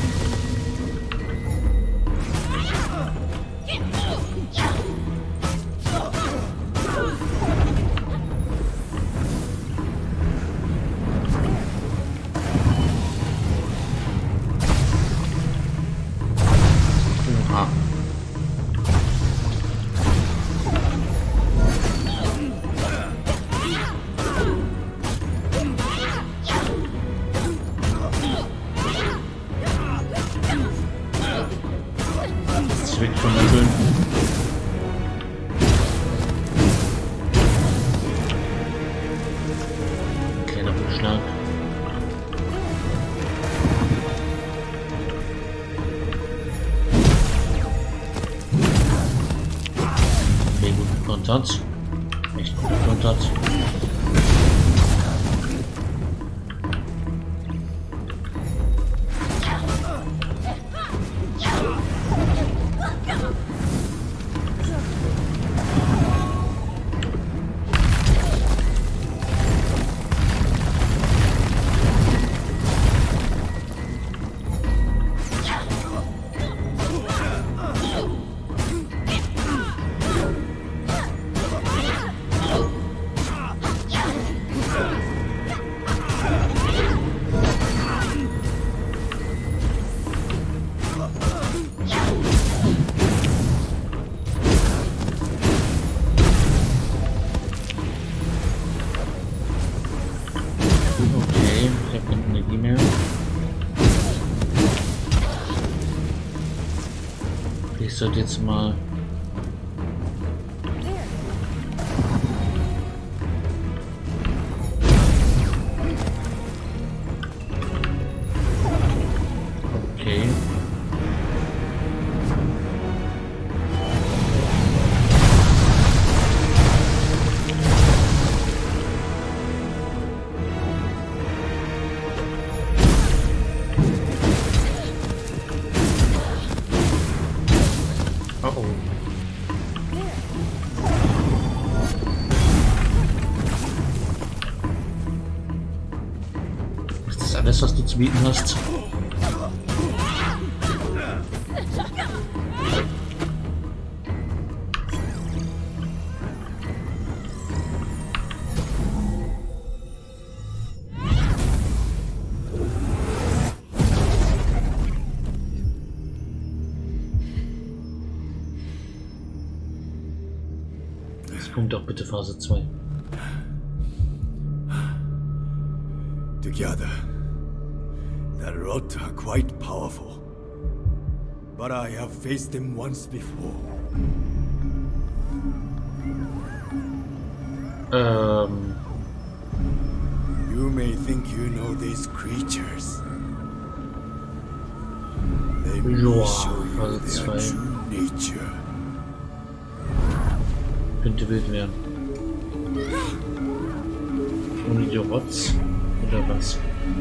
Kleiner Rückschlag. Okay, gut gekontert. Echt gut gekontert. Ich sollte jetzt mal okay. Oh. Ist das alles, was du zu bieten hast? Punkt auch bitte Phase 2. Together, the Rot are quite powerful. But I have faced them once before. You may think you know these creatures. Let me show you their true nature. Könnte wild werden. Ohne die Rotz oder was?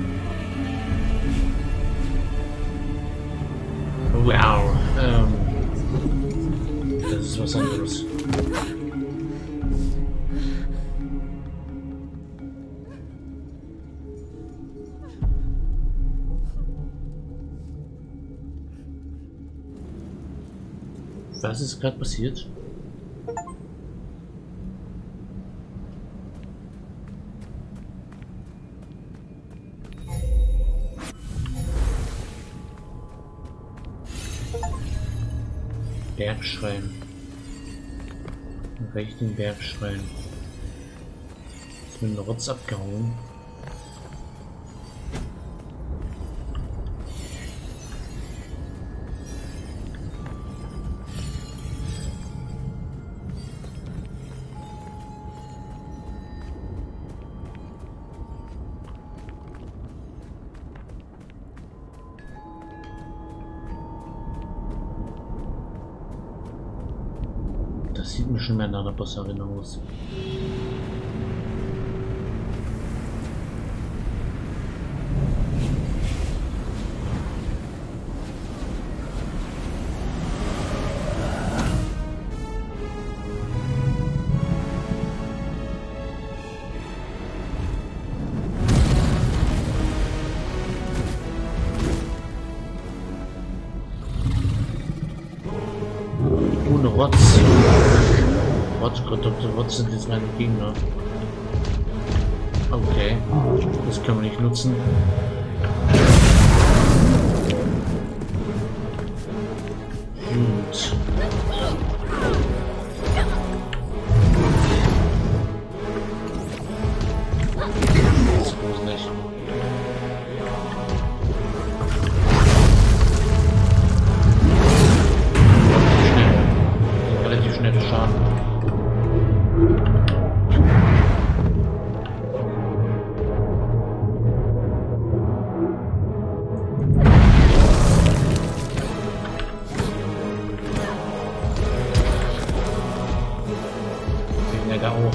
Wow. Das ist was anderes. Was ist gerade passiert? Bergschrein. Rechten Bergschrein. Ist mit dem Rotz abgehauen. Das sieht mir schon mehr nach einer Boss-Arena aus. das sind jetzt meine Gegner. Okay, das können wir nicht nutzen. Gut. Das ist gruselig. Relativ schnell Schaden. Da auch.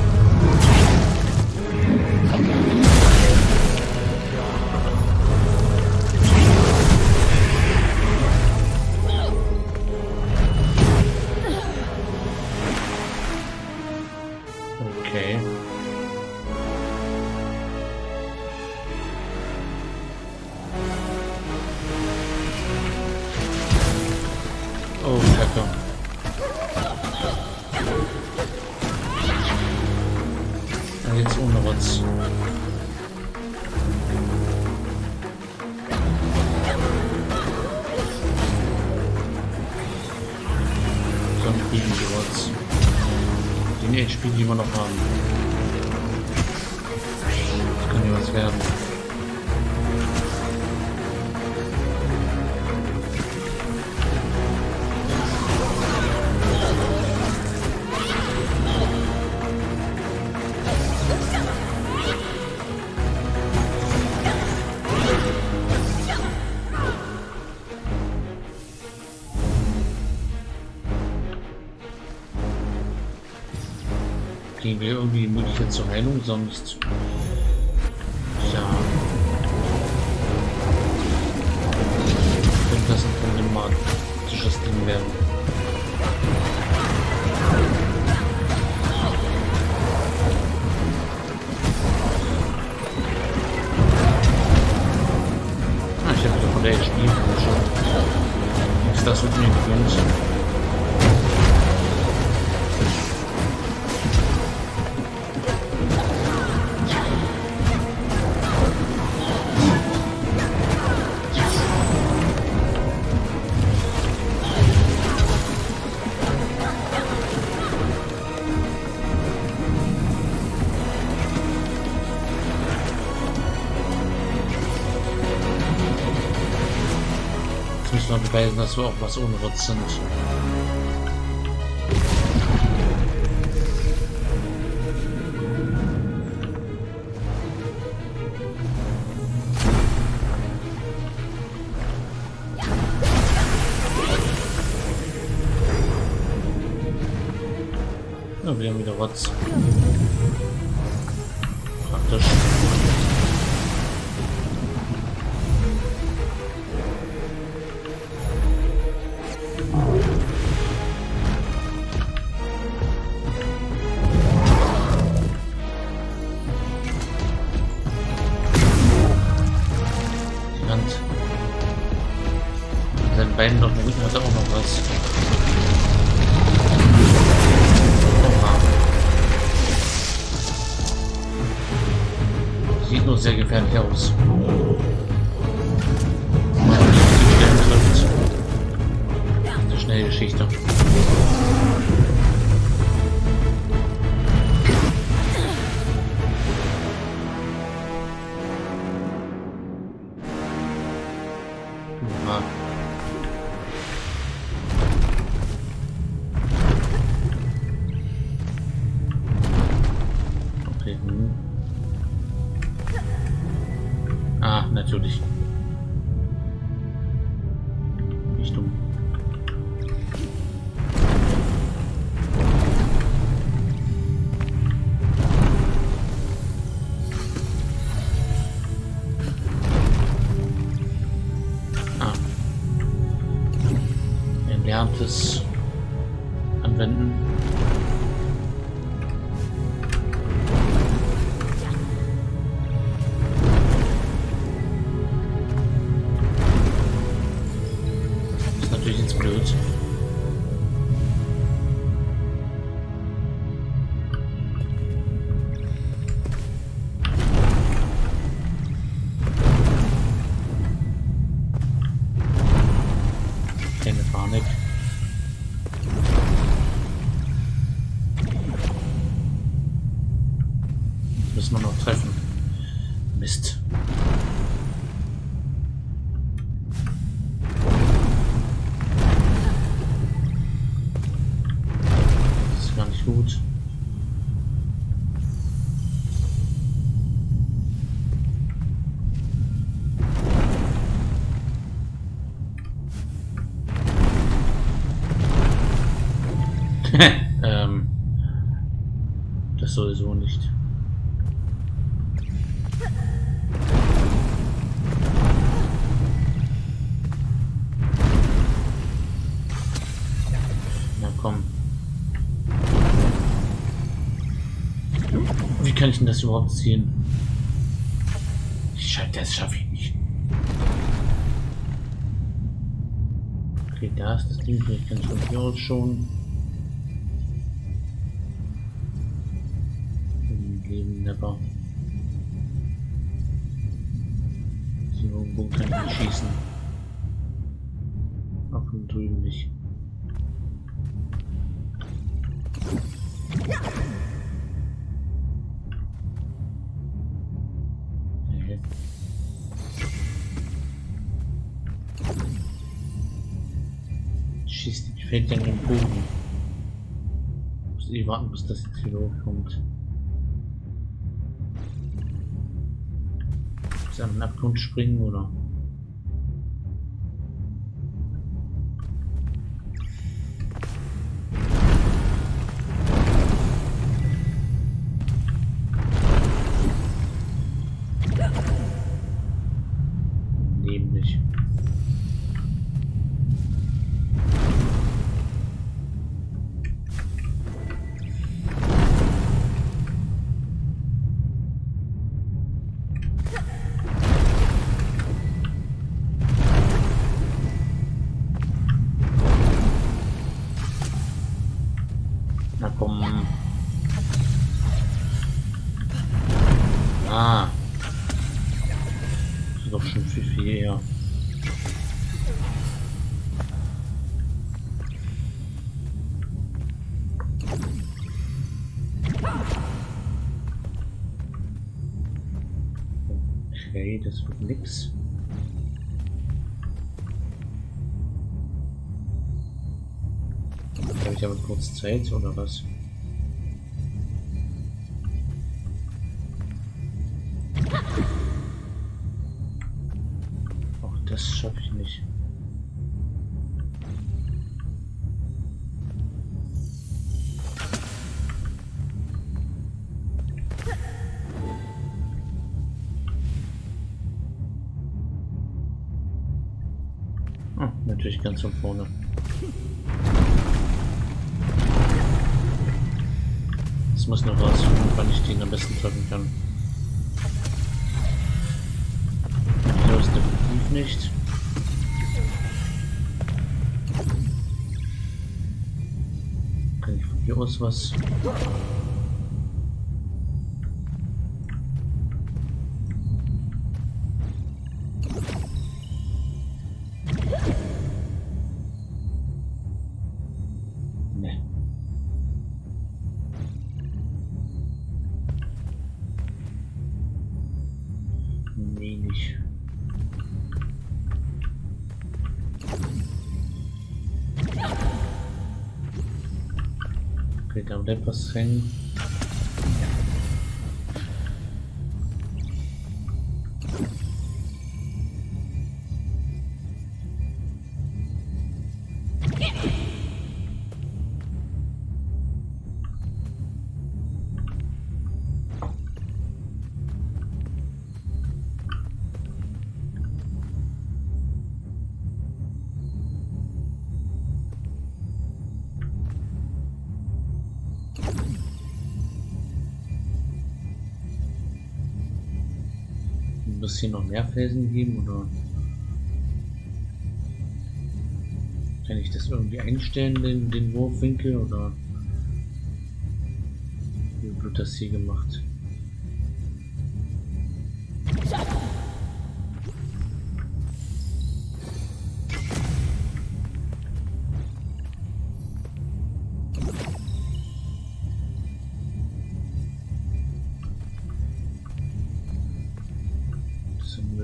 Okay. Oh, Kacke. Jetzt ohne Rotz. So ein Rotz. Den HP, die wir noch haben. Das kann ja was werden. Kriegen wir irgendwie die Möglichkeit zur Heilung, sonst ja, könnte das ein problematisches Ding werden. Ah, ich habe wieder von der HP schon. Ist das wird mir gewünscht. Müssen wir beweisen, dass wir auch was ohne Rotz sind. Ja, wir haben wieder Rotz. Praktisch. Seinen Beinen noch im Rücken hat er auch noch was. Oha. Sieht nur sehr gefährlich aus. Die Stellen trifft. Eine schnelle Geschichte. Oha. Okay. Ah, natürlich. Nicht dumm. Ah. Erlerntes anwenden. Natürlich jetzt blöd. müssen wir noch treffen. Mist. Das ist gar nicht gut. Das sowieso nicht. Na komm. Wie kann ich denn das überhaupt ziehen? Das schaffe ich nicht. Okay, da ist das Ding. Vielleicht kann ich von hier aus schon. Leben never. So, irgendwo kann ich nicht schießen. Auch und drüben nicht. Okay. Schießt die fällt dann in den Boden. Ich muss eh warten, bis das jetzt wieder hochkommt. An den Abgrund springen oder? Nämlich. Na komm. Ah. Das ist doch schon viel eher. Okay, das wird nix. Habe ich aber kurz Zeit oder was? Auch das schaffe ich nicht. Ah, natürlich ganz von vorne. Ich muss noch rausfinden, wann ich den am besten treffen kann. Ich glaube es definitiv nicht. Kann ich von hier aus was? Ne. Nee, nicht. Okay, da bleibt was hängen. Muss hier noch mehr Felsen geben oder kann ich das irgendwie einstellen, den Wurfwinkel, oder wie wird das hier gemacht?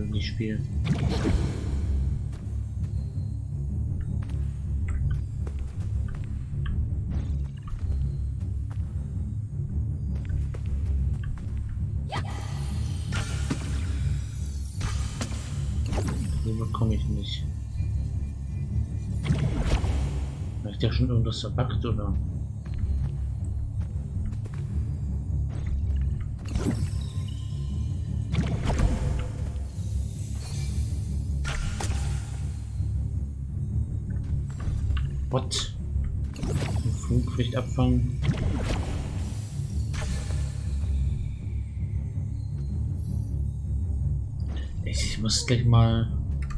nicht spielen. Hier bekomme ich nicht. Ist ja schon irgendwas verbuggt, oder? What? Flugpflicht abfangen. Ich muss gleich mal.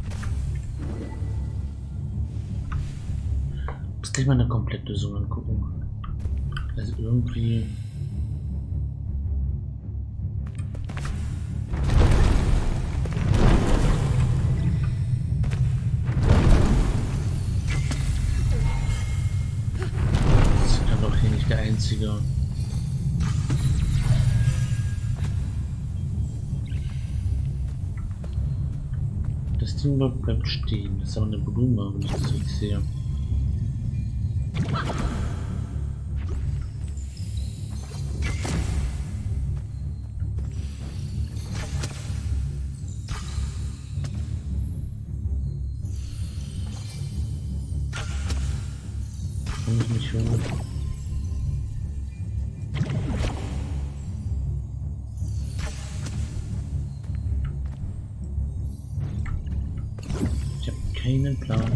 Eine Komplettlösung angucken. Also irgendwie. Das kann doch hier nicht der einzige. Das Ding bleibt stehen. Das ist aber eine Blume, wenn ich das richtig sehe. Kann ich nicht hören. Ich habe keinen Plan.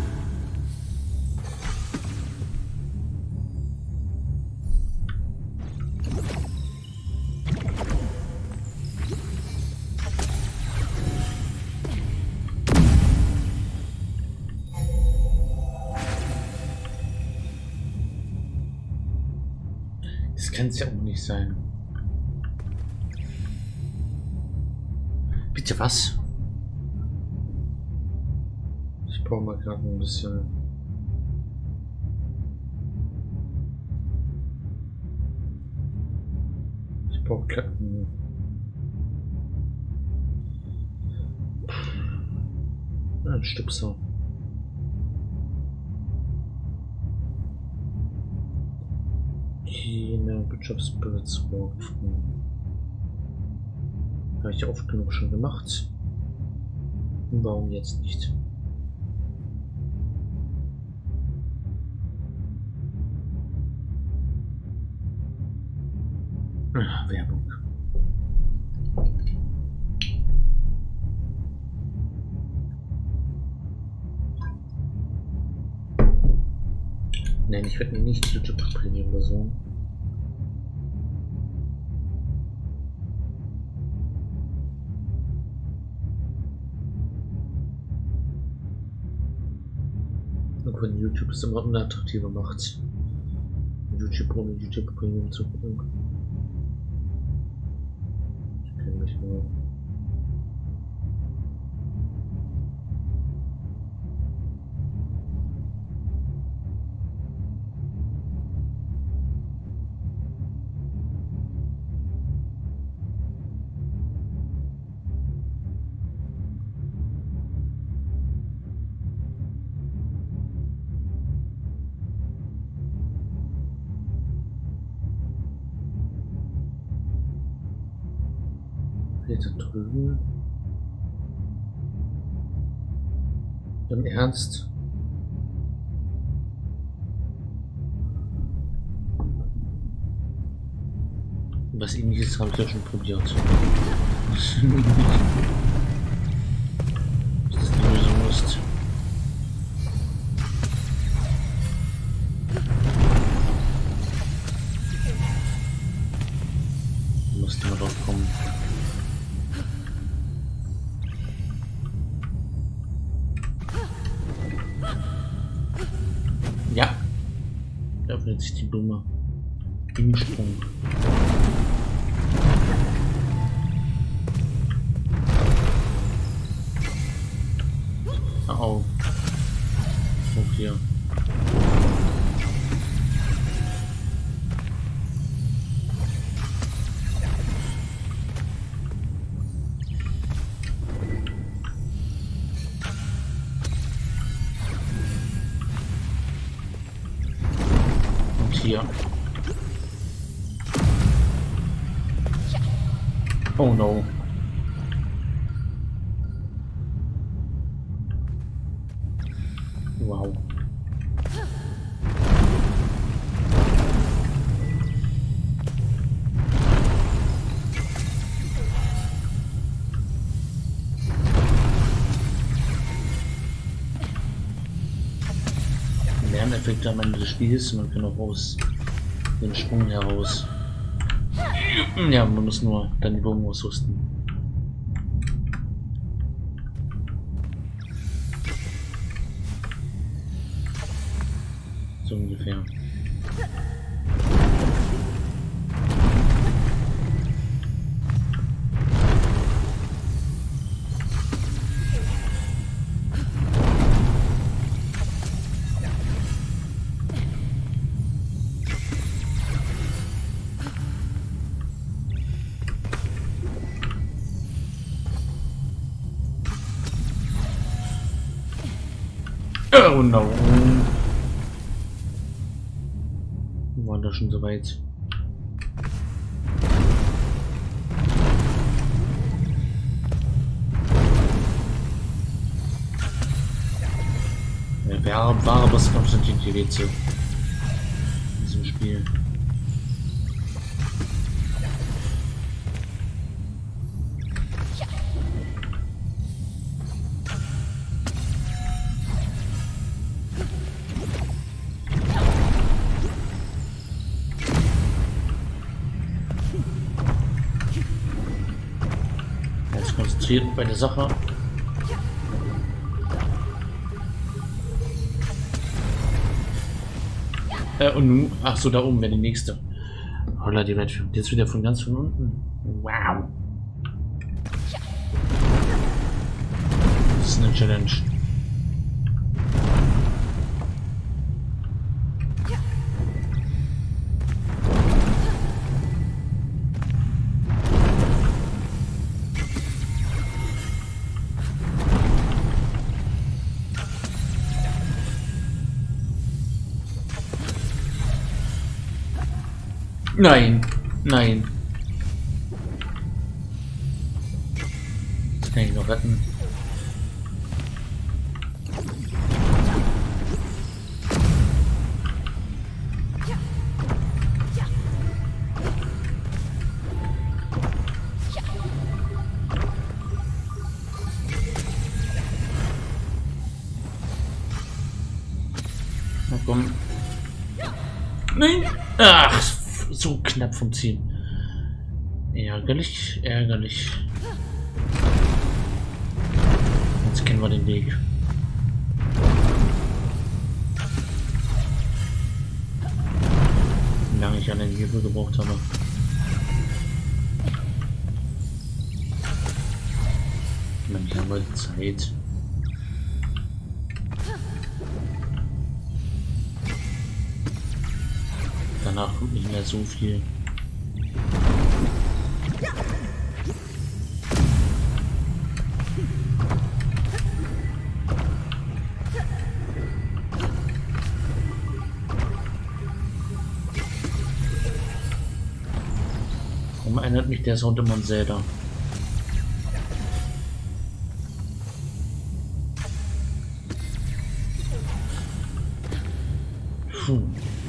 Das kann es ja auch nicht sein. Bitte was? Ich brauche mal gerade ein bisschen. Ich brauche gerade ein Stüpser. Keine Wirtschaftsspirits workflow. Habe ich ja oft genug schon gemacht. Und warum jetzt nicht? Ah, Werbung. Nein, ich werde mir nicht YouTube Premium Version. Und wenn YouTube es immer unattraktiver macht, YouTube ohne YouTube Premium zu gucken. Ich kenne mich nur. Da drüben. Im Ernst? Was Ähnliches habe ich ja schon probiert. Was das die Lösung ist. Musste mal drauf kommen. Ja, da öffnet sich die Blume im Sprung. Oh, hier. dir. Oh no. Wow. Lerneffekte am Ende des Spiels, man kann auch aus den Sprung heraus. Ja, man muss nur dann die Bogen ausrüsten. So ungefähr. Oh no. Wir waren da schon so weit. Ja, wahre Bosskampf sind die Rätsel in diesem Spiel. Konzentriert bei der Sache. Und nun, ach so, da oben wäre die nächste. Holla, die wird jetzt wieder von ganz von unten. Wow. Das ist eine Challenge. Nein, nein. Das kann ich noch retten. Na komm. Nein! Ach! So knapp vom Ziel. Ärgerlich, ärgerlich. Jetzt kennen wir den Weg. Wie lange ich an den Hebel gebraucht habe. Manche haben wir Zeit. Danach kommt nicht mehr so viel. Warum erinnert mich der Sound immer an Zelda? Puh.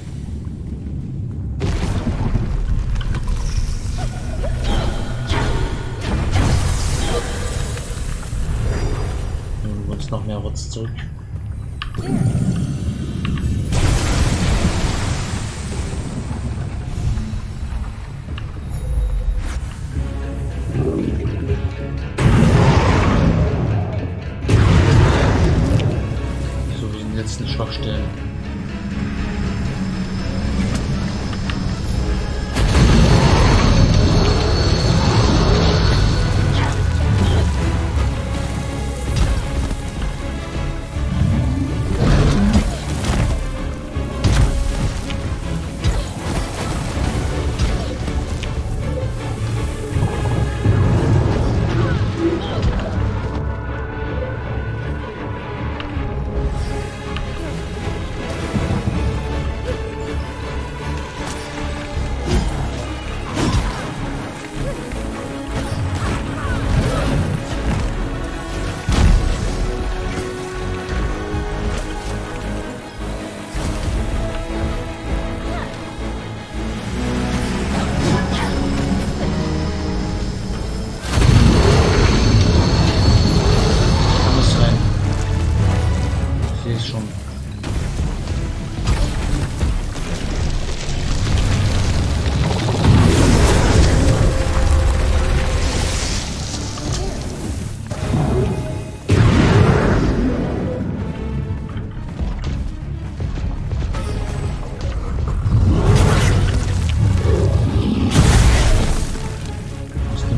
Noch mehr Rotz zurück. So wie in den letzten Schwachstellen.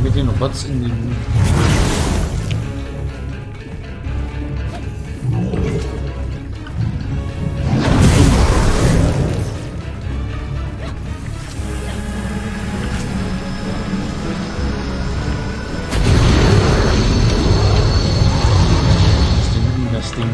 mit den Rots in den... Das Ding.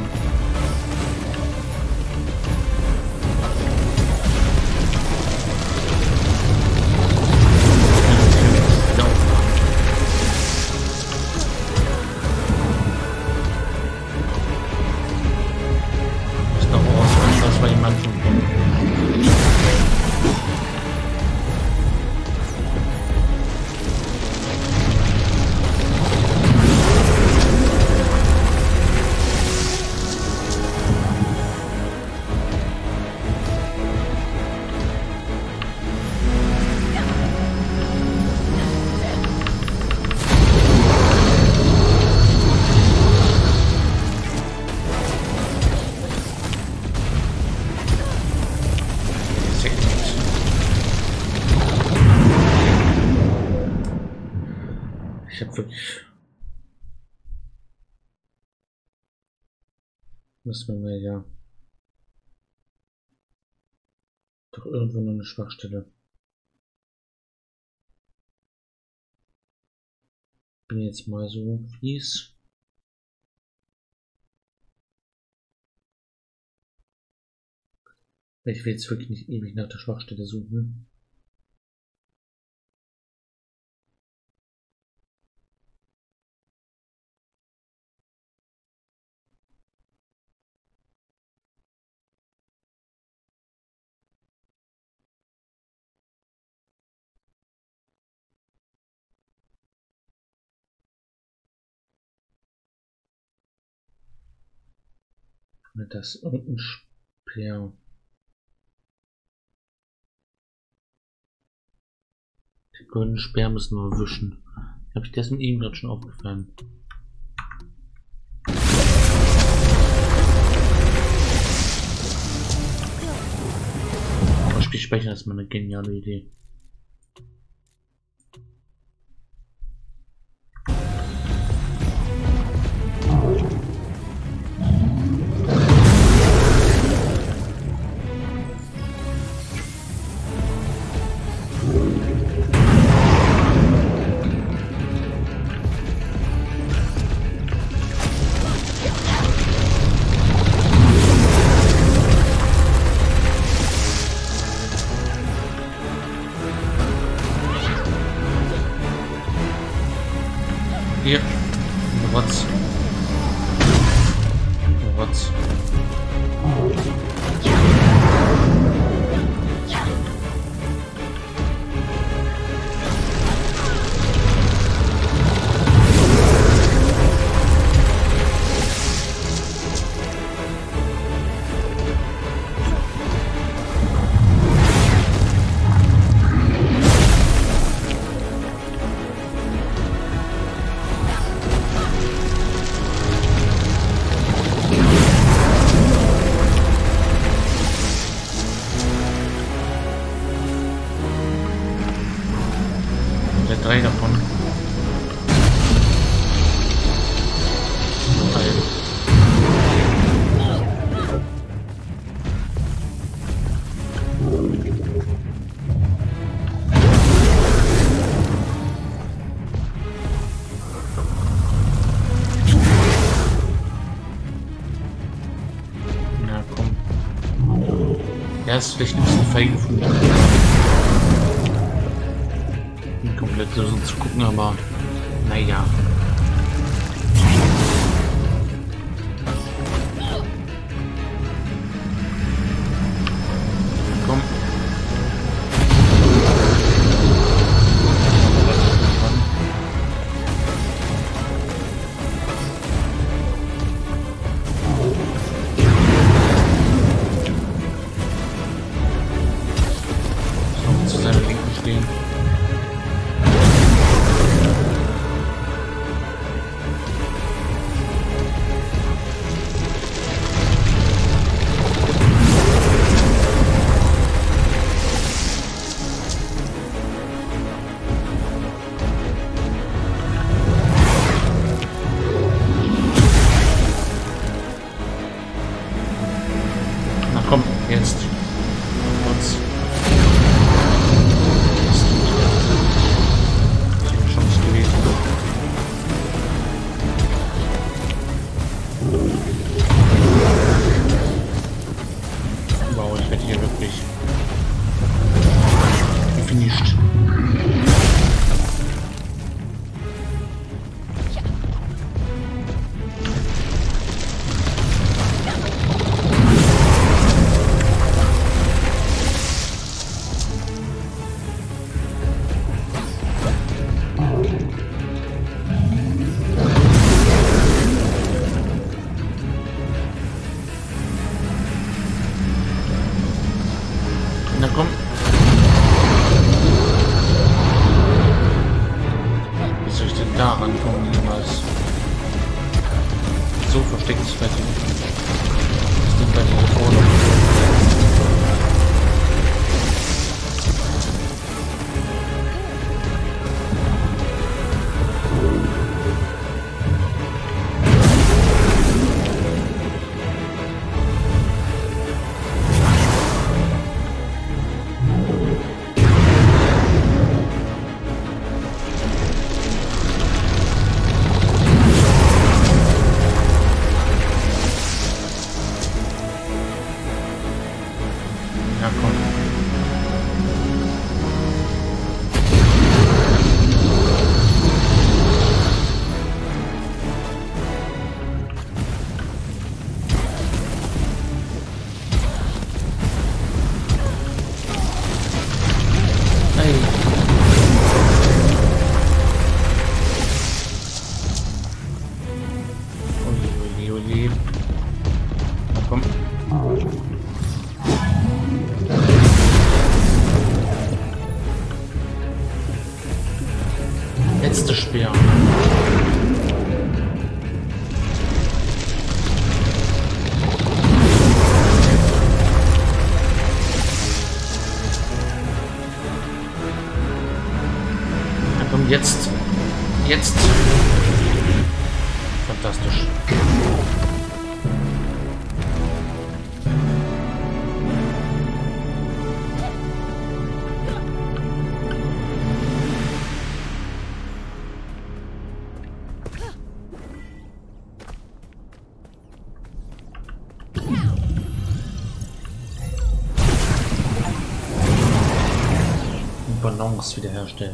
Ich hab wirklich... Müssen wir ja... Doch irgendwo noch eine Schwachstelle. Bin jetzt mal so fies. Ich will jetzt wirklich nicht ewig nach der Schwachstelle suchen. Das unten Speer. Die goldenen Speer müssen wir wischen. Habe ich das mit ihm gerade schon aufgefallen? Spiel speichern ist mal eine geniale Idee. Hier, Rotz. Rotz. Drei davon. Na komm. Ja, ist vielleicht ein bisschen feige von mir. Komplett so zu gucken, aber naja. Komm. So, zu seiner Linken stehen. Jetzt. Kurz. Das ist eine Chance gewesen. Wow, ich werde hier wirklich gefinisht. Na komm. Wie soll ich denn da rankommen niemals? So versteckt sich bei dir. Das liegt bei dir hier vorne. Ja, komm. Hey. Ui, ui, ui. Na komm. Letzte Speer. Na komm, jetzt. Jetzt. Fantastisch. Balance wiederherstellen.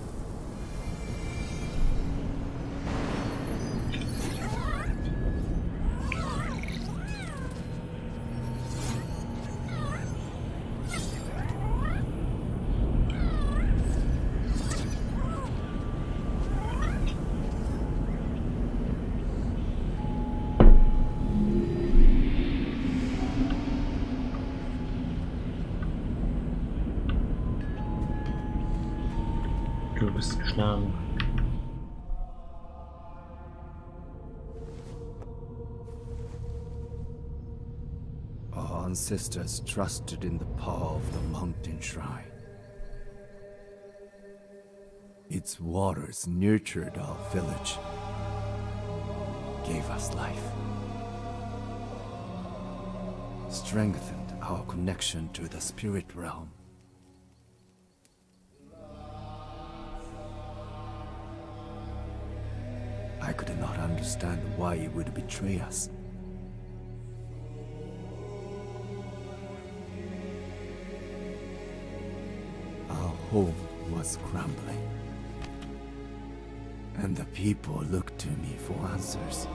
Du bist geschlagen. Our ancestors trusted in the power of the mountain shrine. Its waters nurtured our village, gave us life, strengthened our connection to the spirit realm. I could not understand why he would betray us. Our home was crumbling, and the people looked to me for answers.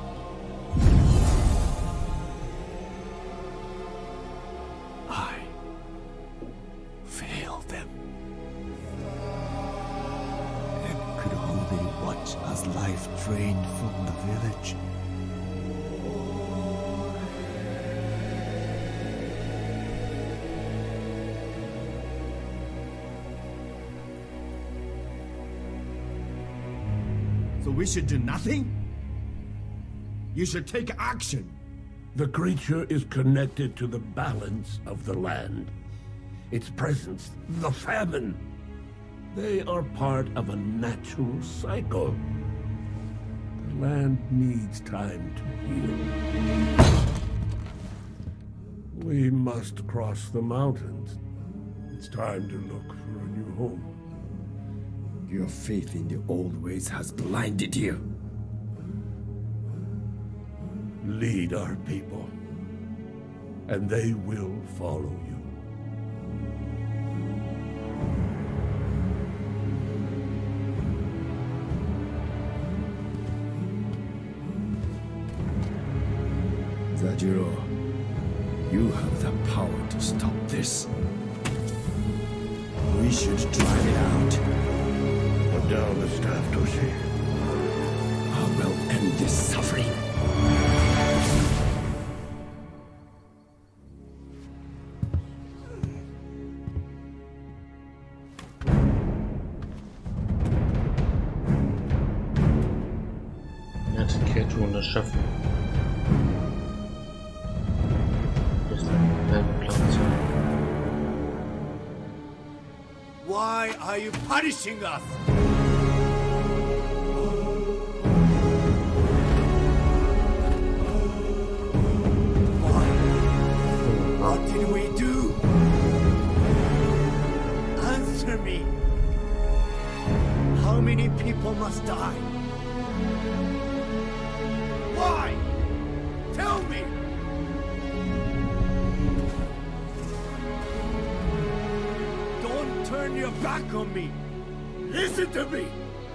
I failed them, and could only watch as life drained from the village. So we should do nothing? You should take action. The creature is connected to the balance of the land. Its presence, the famine. They are part of a natural cycle. The land needs time to heal. We must cross the mountains. It's time to look for a new home. Your faith in the old ways has blinded you. Lead our people, and they will follow you. Zajiro, you have the power to stop this. We should drive it out. Put down the staff, Toshi. I will end this suffering. Er hat die Kreaturen erschaffen. Das ist ein Plan. Why are you punishing us? What did we do? Answer me. How many people must die? Why? Tell me. Don't turn your back on me. Listen to me.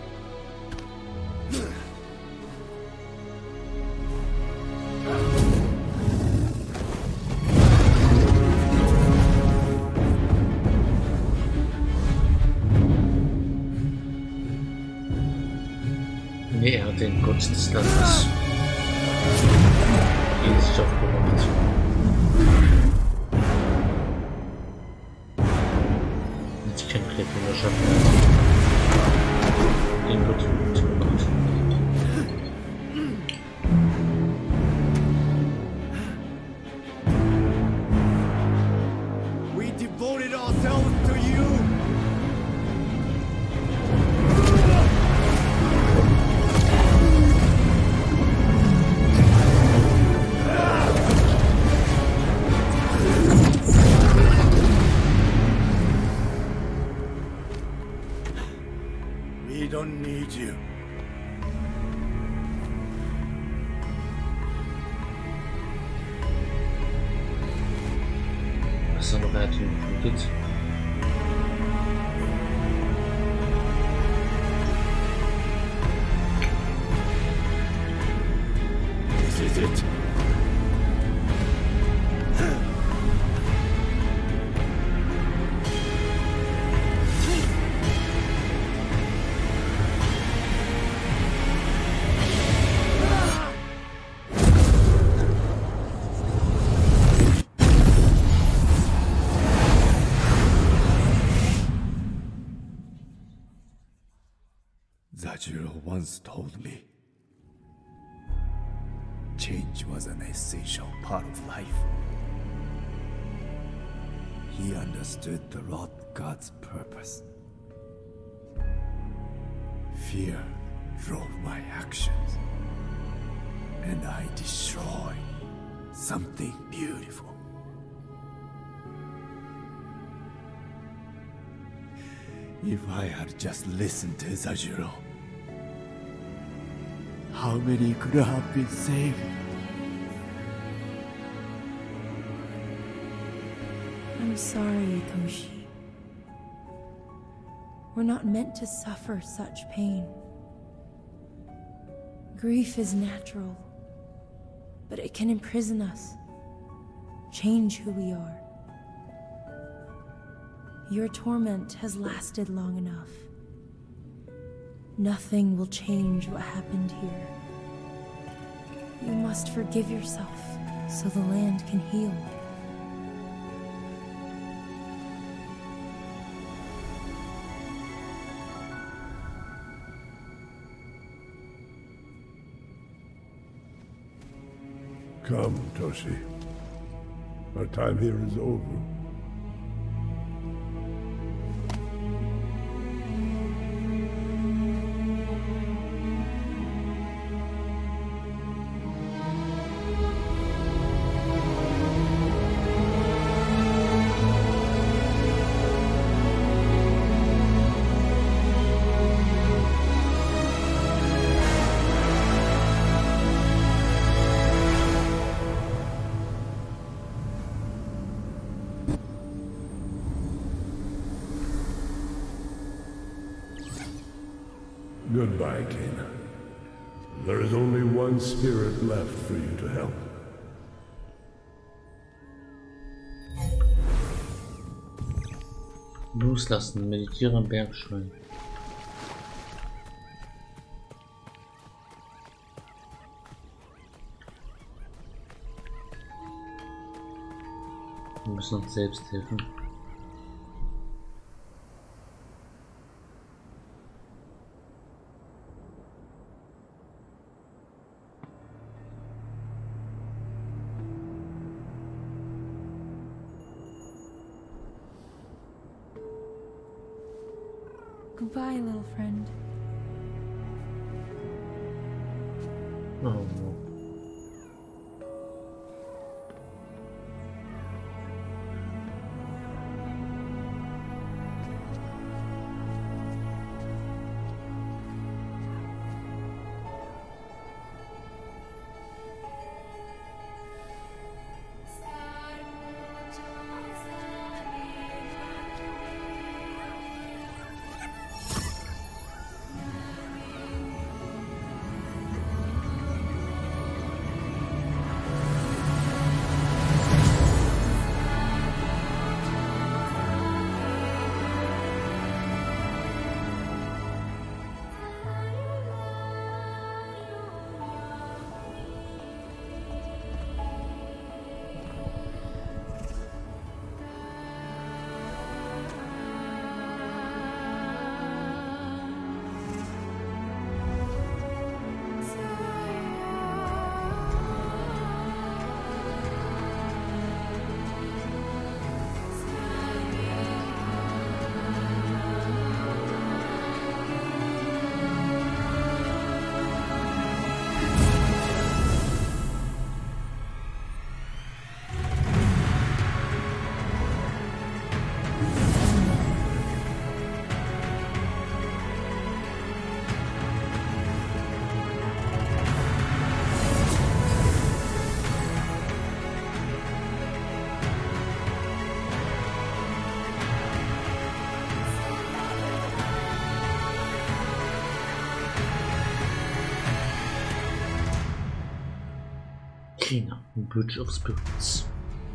Nee, er hat den Gott des Landes sich aufgemacht. Und sich kein Kreaturen erschaffen hat. Den Gott zugemacht. We devoted ourselves to you. We don't need you. Was er noch hat ihn geflutet. This is it. Zajiro once told me, change was an essential part of life. He understood the Rot God's purpose. Fear drove my actions, and I destroyed something beautiful. If I had just listened to Zajiro, how many could have been saved? I'm sorry, Toshi. We're not meant to suffer such pain. Grief is natural, but it can imprison us, change who we are. Your torment has lasted long enough. Nothing will change what happened here. You must forgive yourself so the land can heal. Come, Toshi. Our time here is over. Goodbye, Kena. There is only one spirit left for you to help. Loslassen, meditiere am Bergschwein. Wir müssen uns selbst helfen. Goodbye, little friend. Oh no. Kena, Bridge of Spirits.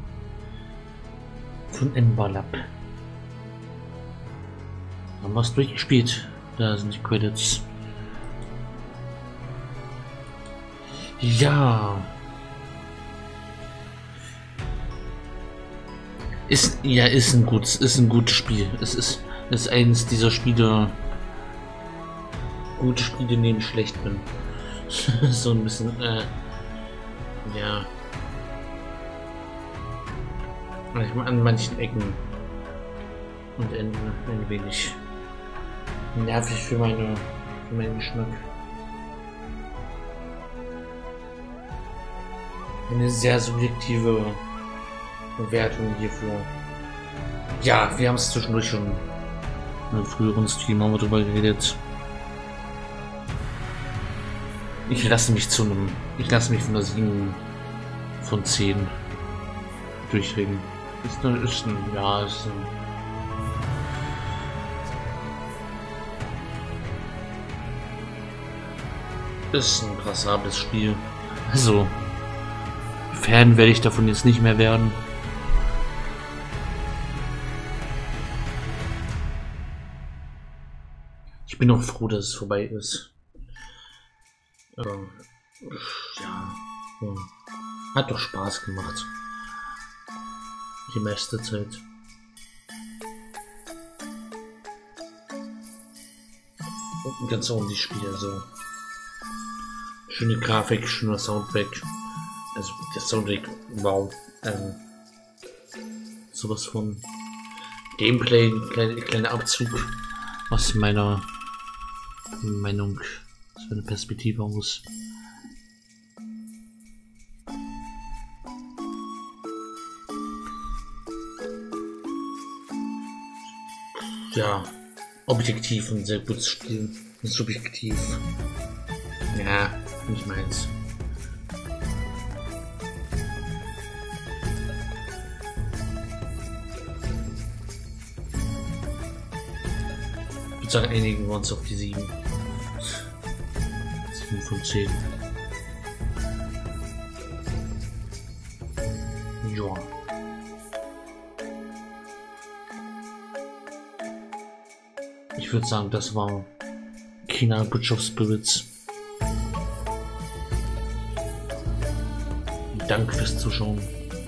Von Envalab. Haben wir es durchgespielt? Da sind die Credits. Ja. Ist ein gutes Spiel. Es ist eines dieser Spiele. Gute Spiele neben schlechten. So ein bisschen, ja. Manchmal an manchen Ecken und Enden ein wenig nervig für meinen Geschmack. Eine sehr subjektive Bewertung hierfür. Ja, wir haben es zwischendurch schon in einem früheren Stream haben wir drüber geredet. Ich lasse mich von der 7 von 10 durchreden. Ist ein passables Spiel. Also, Fan werde ich davon jetzt nicht mehr werden. Ich bin auch froh, dass es vorbei ist. Ja, hat doch Spaß gemacht. Die meiste Zeit. Und ganz ordentlich Spiel, also schöne Grafik, schöner Soundtrack. Also der Soundtrack, wow. Sowas von Gameplay, kleiner Abzug aus meiner Meinung, aus meiner Perspektive aus. Ja, objektiv ein sehr gutes Spiel. Subjektiv. Ja, nicht meins. Ich würde sagen, einigen wir uns auf die 7. 5 von 10. Ja. Ich würde sagen, das war Kena Bridge of Spirits. Danke fürs Zuschauen.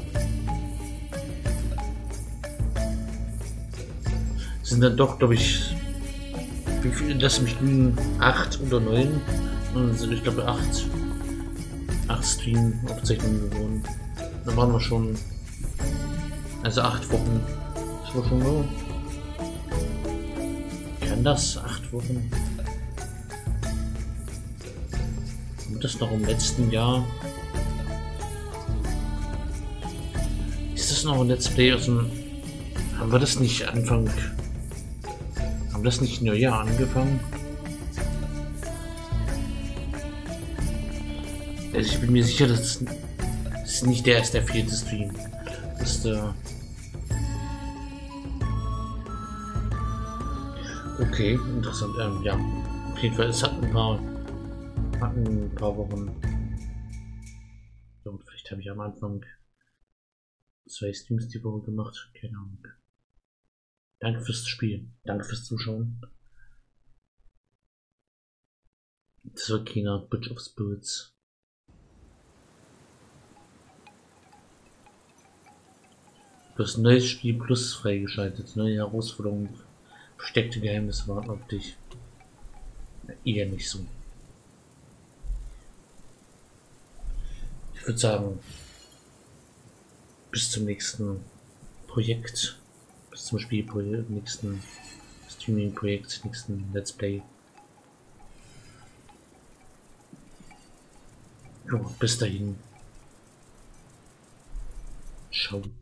Sind dann doch, glaube ich, wie viele, lass mich lügen, 8 oder 9? Also ich glaube 8 Stream-Aufzeichnungen geworden. Da waren wir schon, also 8 Wochen. Das war schon so. Kann das 8 Wochen? Und das noch im letzten Jahr? Ist das noch ein Let's Play aus dem... Haben wir das nicht Anfang... Haben wir das nicht Neujahr angefangen? Also ich bin mir sicher, dass das nicht der erste, der 4. Stream. Das ist der... Okay, interessant. Ja, auf jeden Fall, es hat ein paar Wochen. So, vielleicht habe ich am Anfang 2 Streams die Woche gemacht. Keine Ahnung. Danke fürs Spielen. Danke fürs Zuschauen. Das war Kena Bridge of Spirits. Du hast ein neues Spiel Plus freigeschaltet. Neue Herausforderungen. Versteckte Geheimnisse warten auf dich. Eher nicht so. Ich würde sagen, bis zum nächsten Projekt, bis zum Spielprojekt, nächsten Streaming-Projekt, nächsten Let's Play. Ja, bis dahin. Ciao.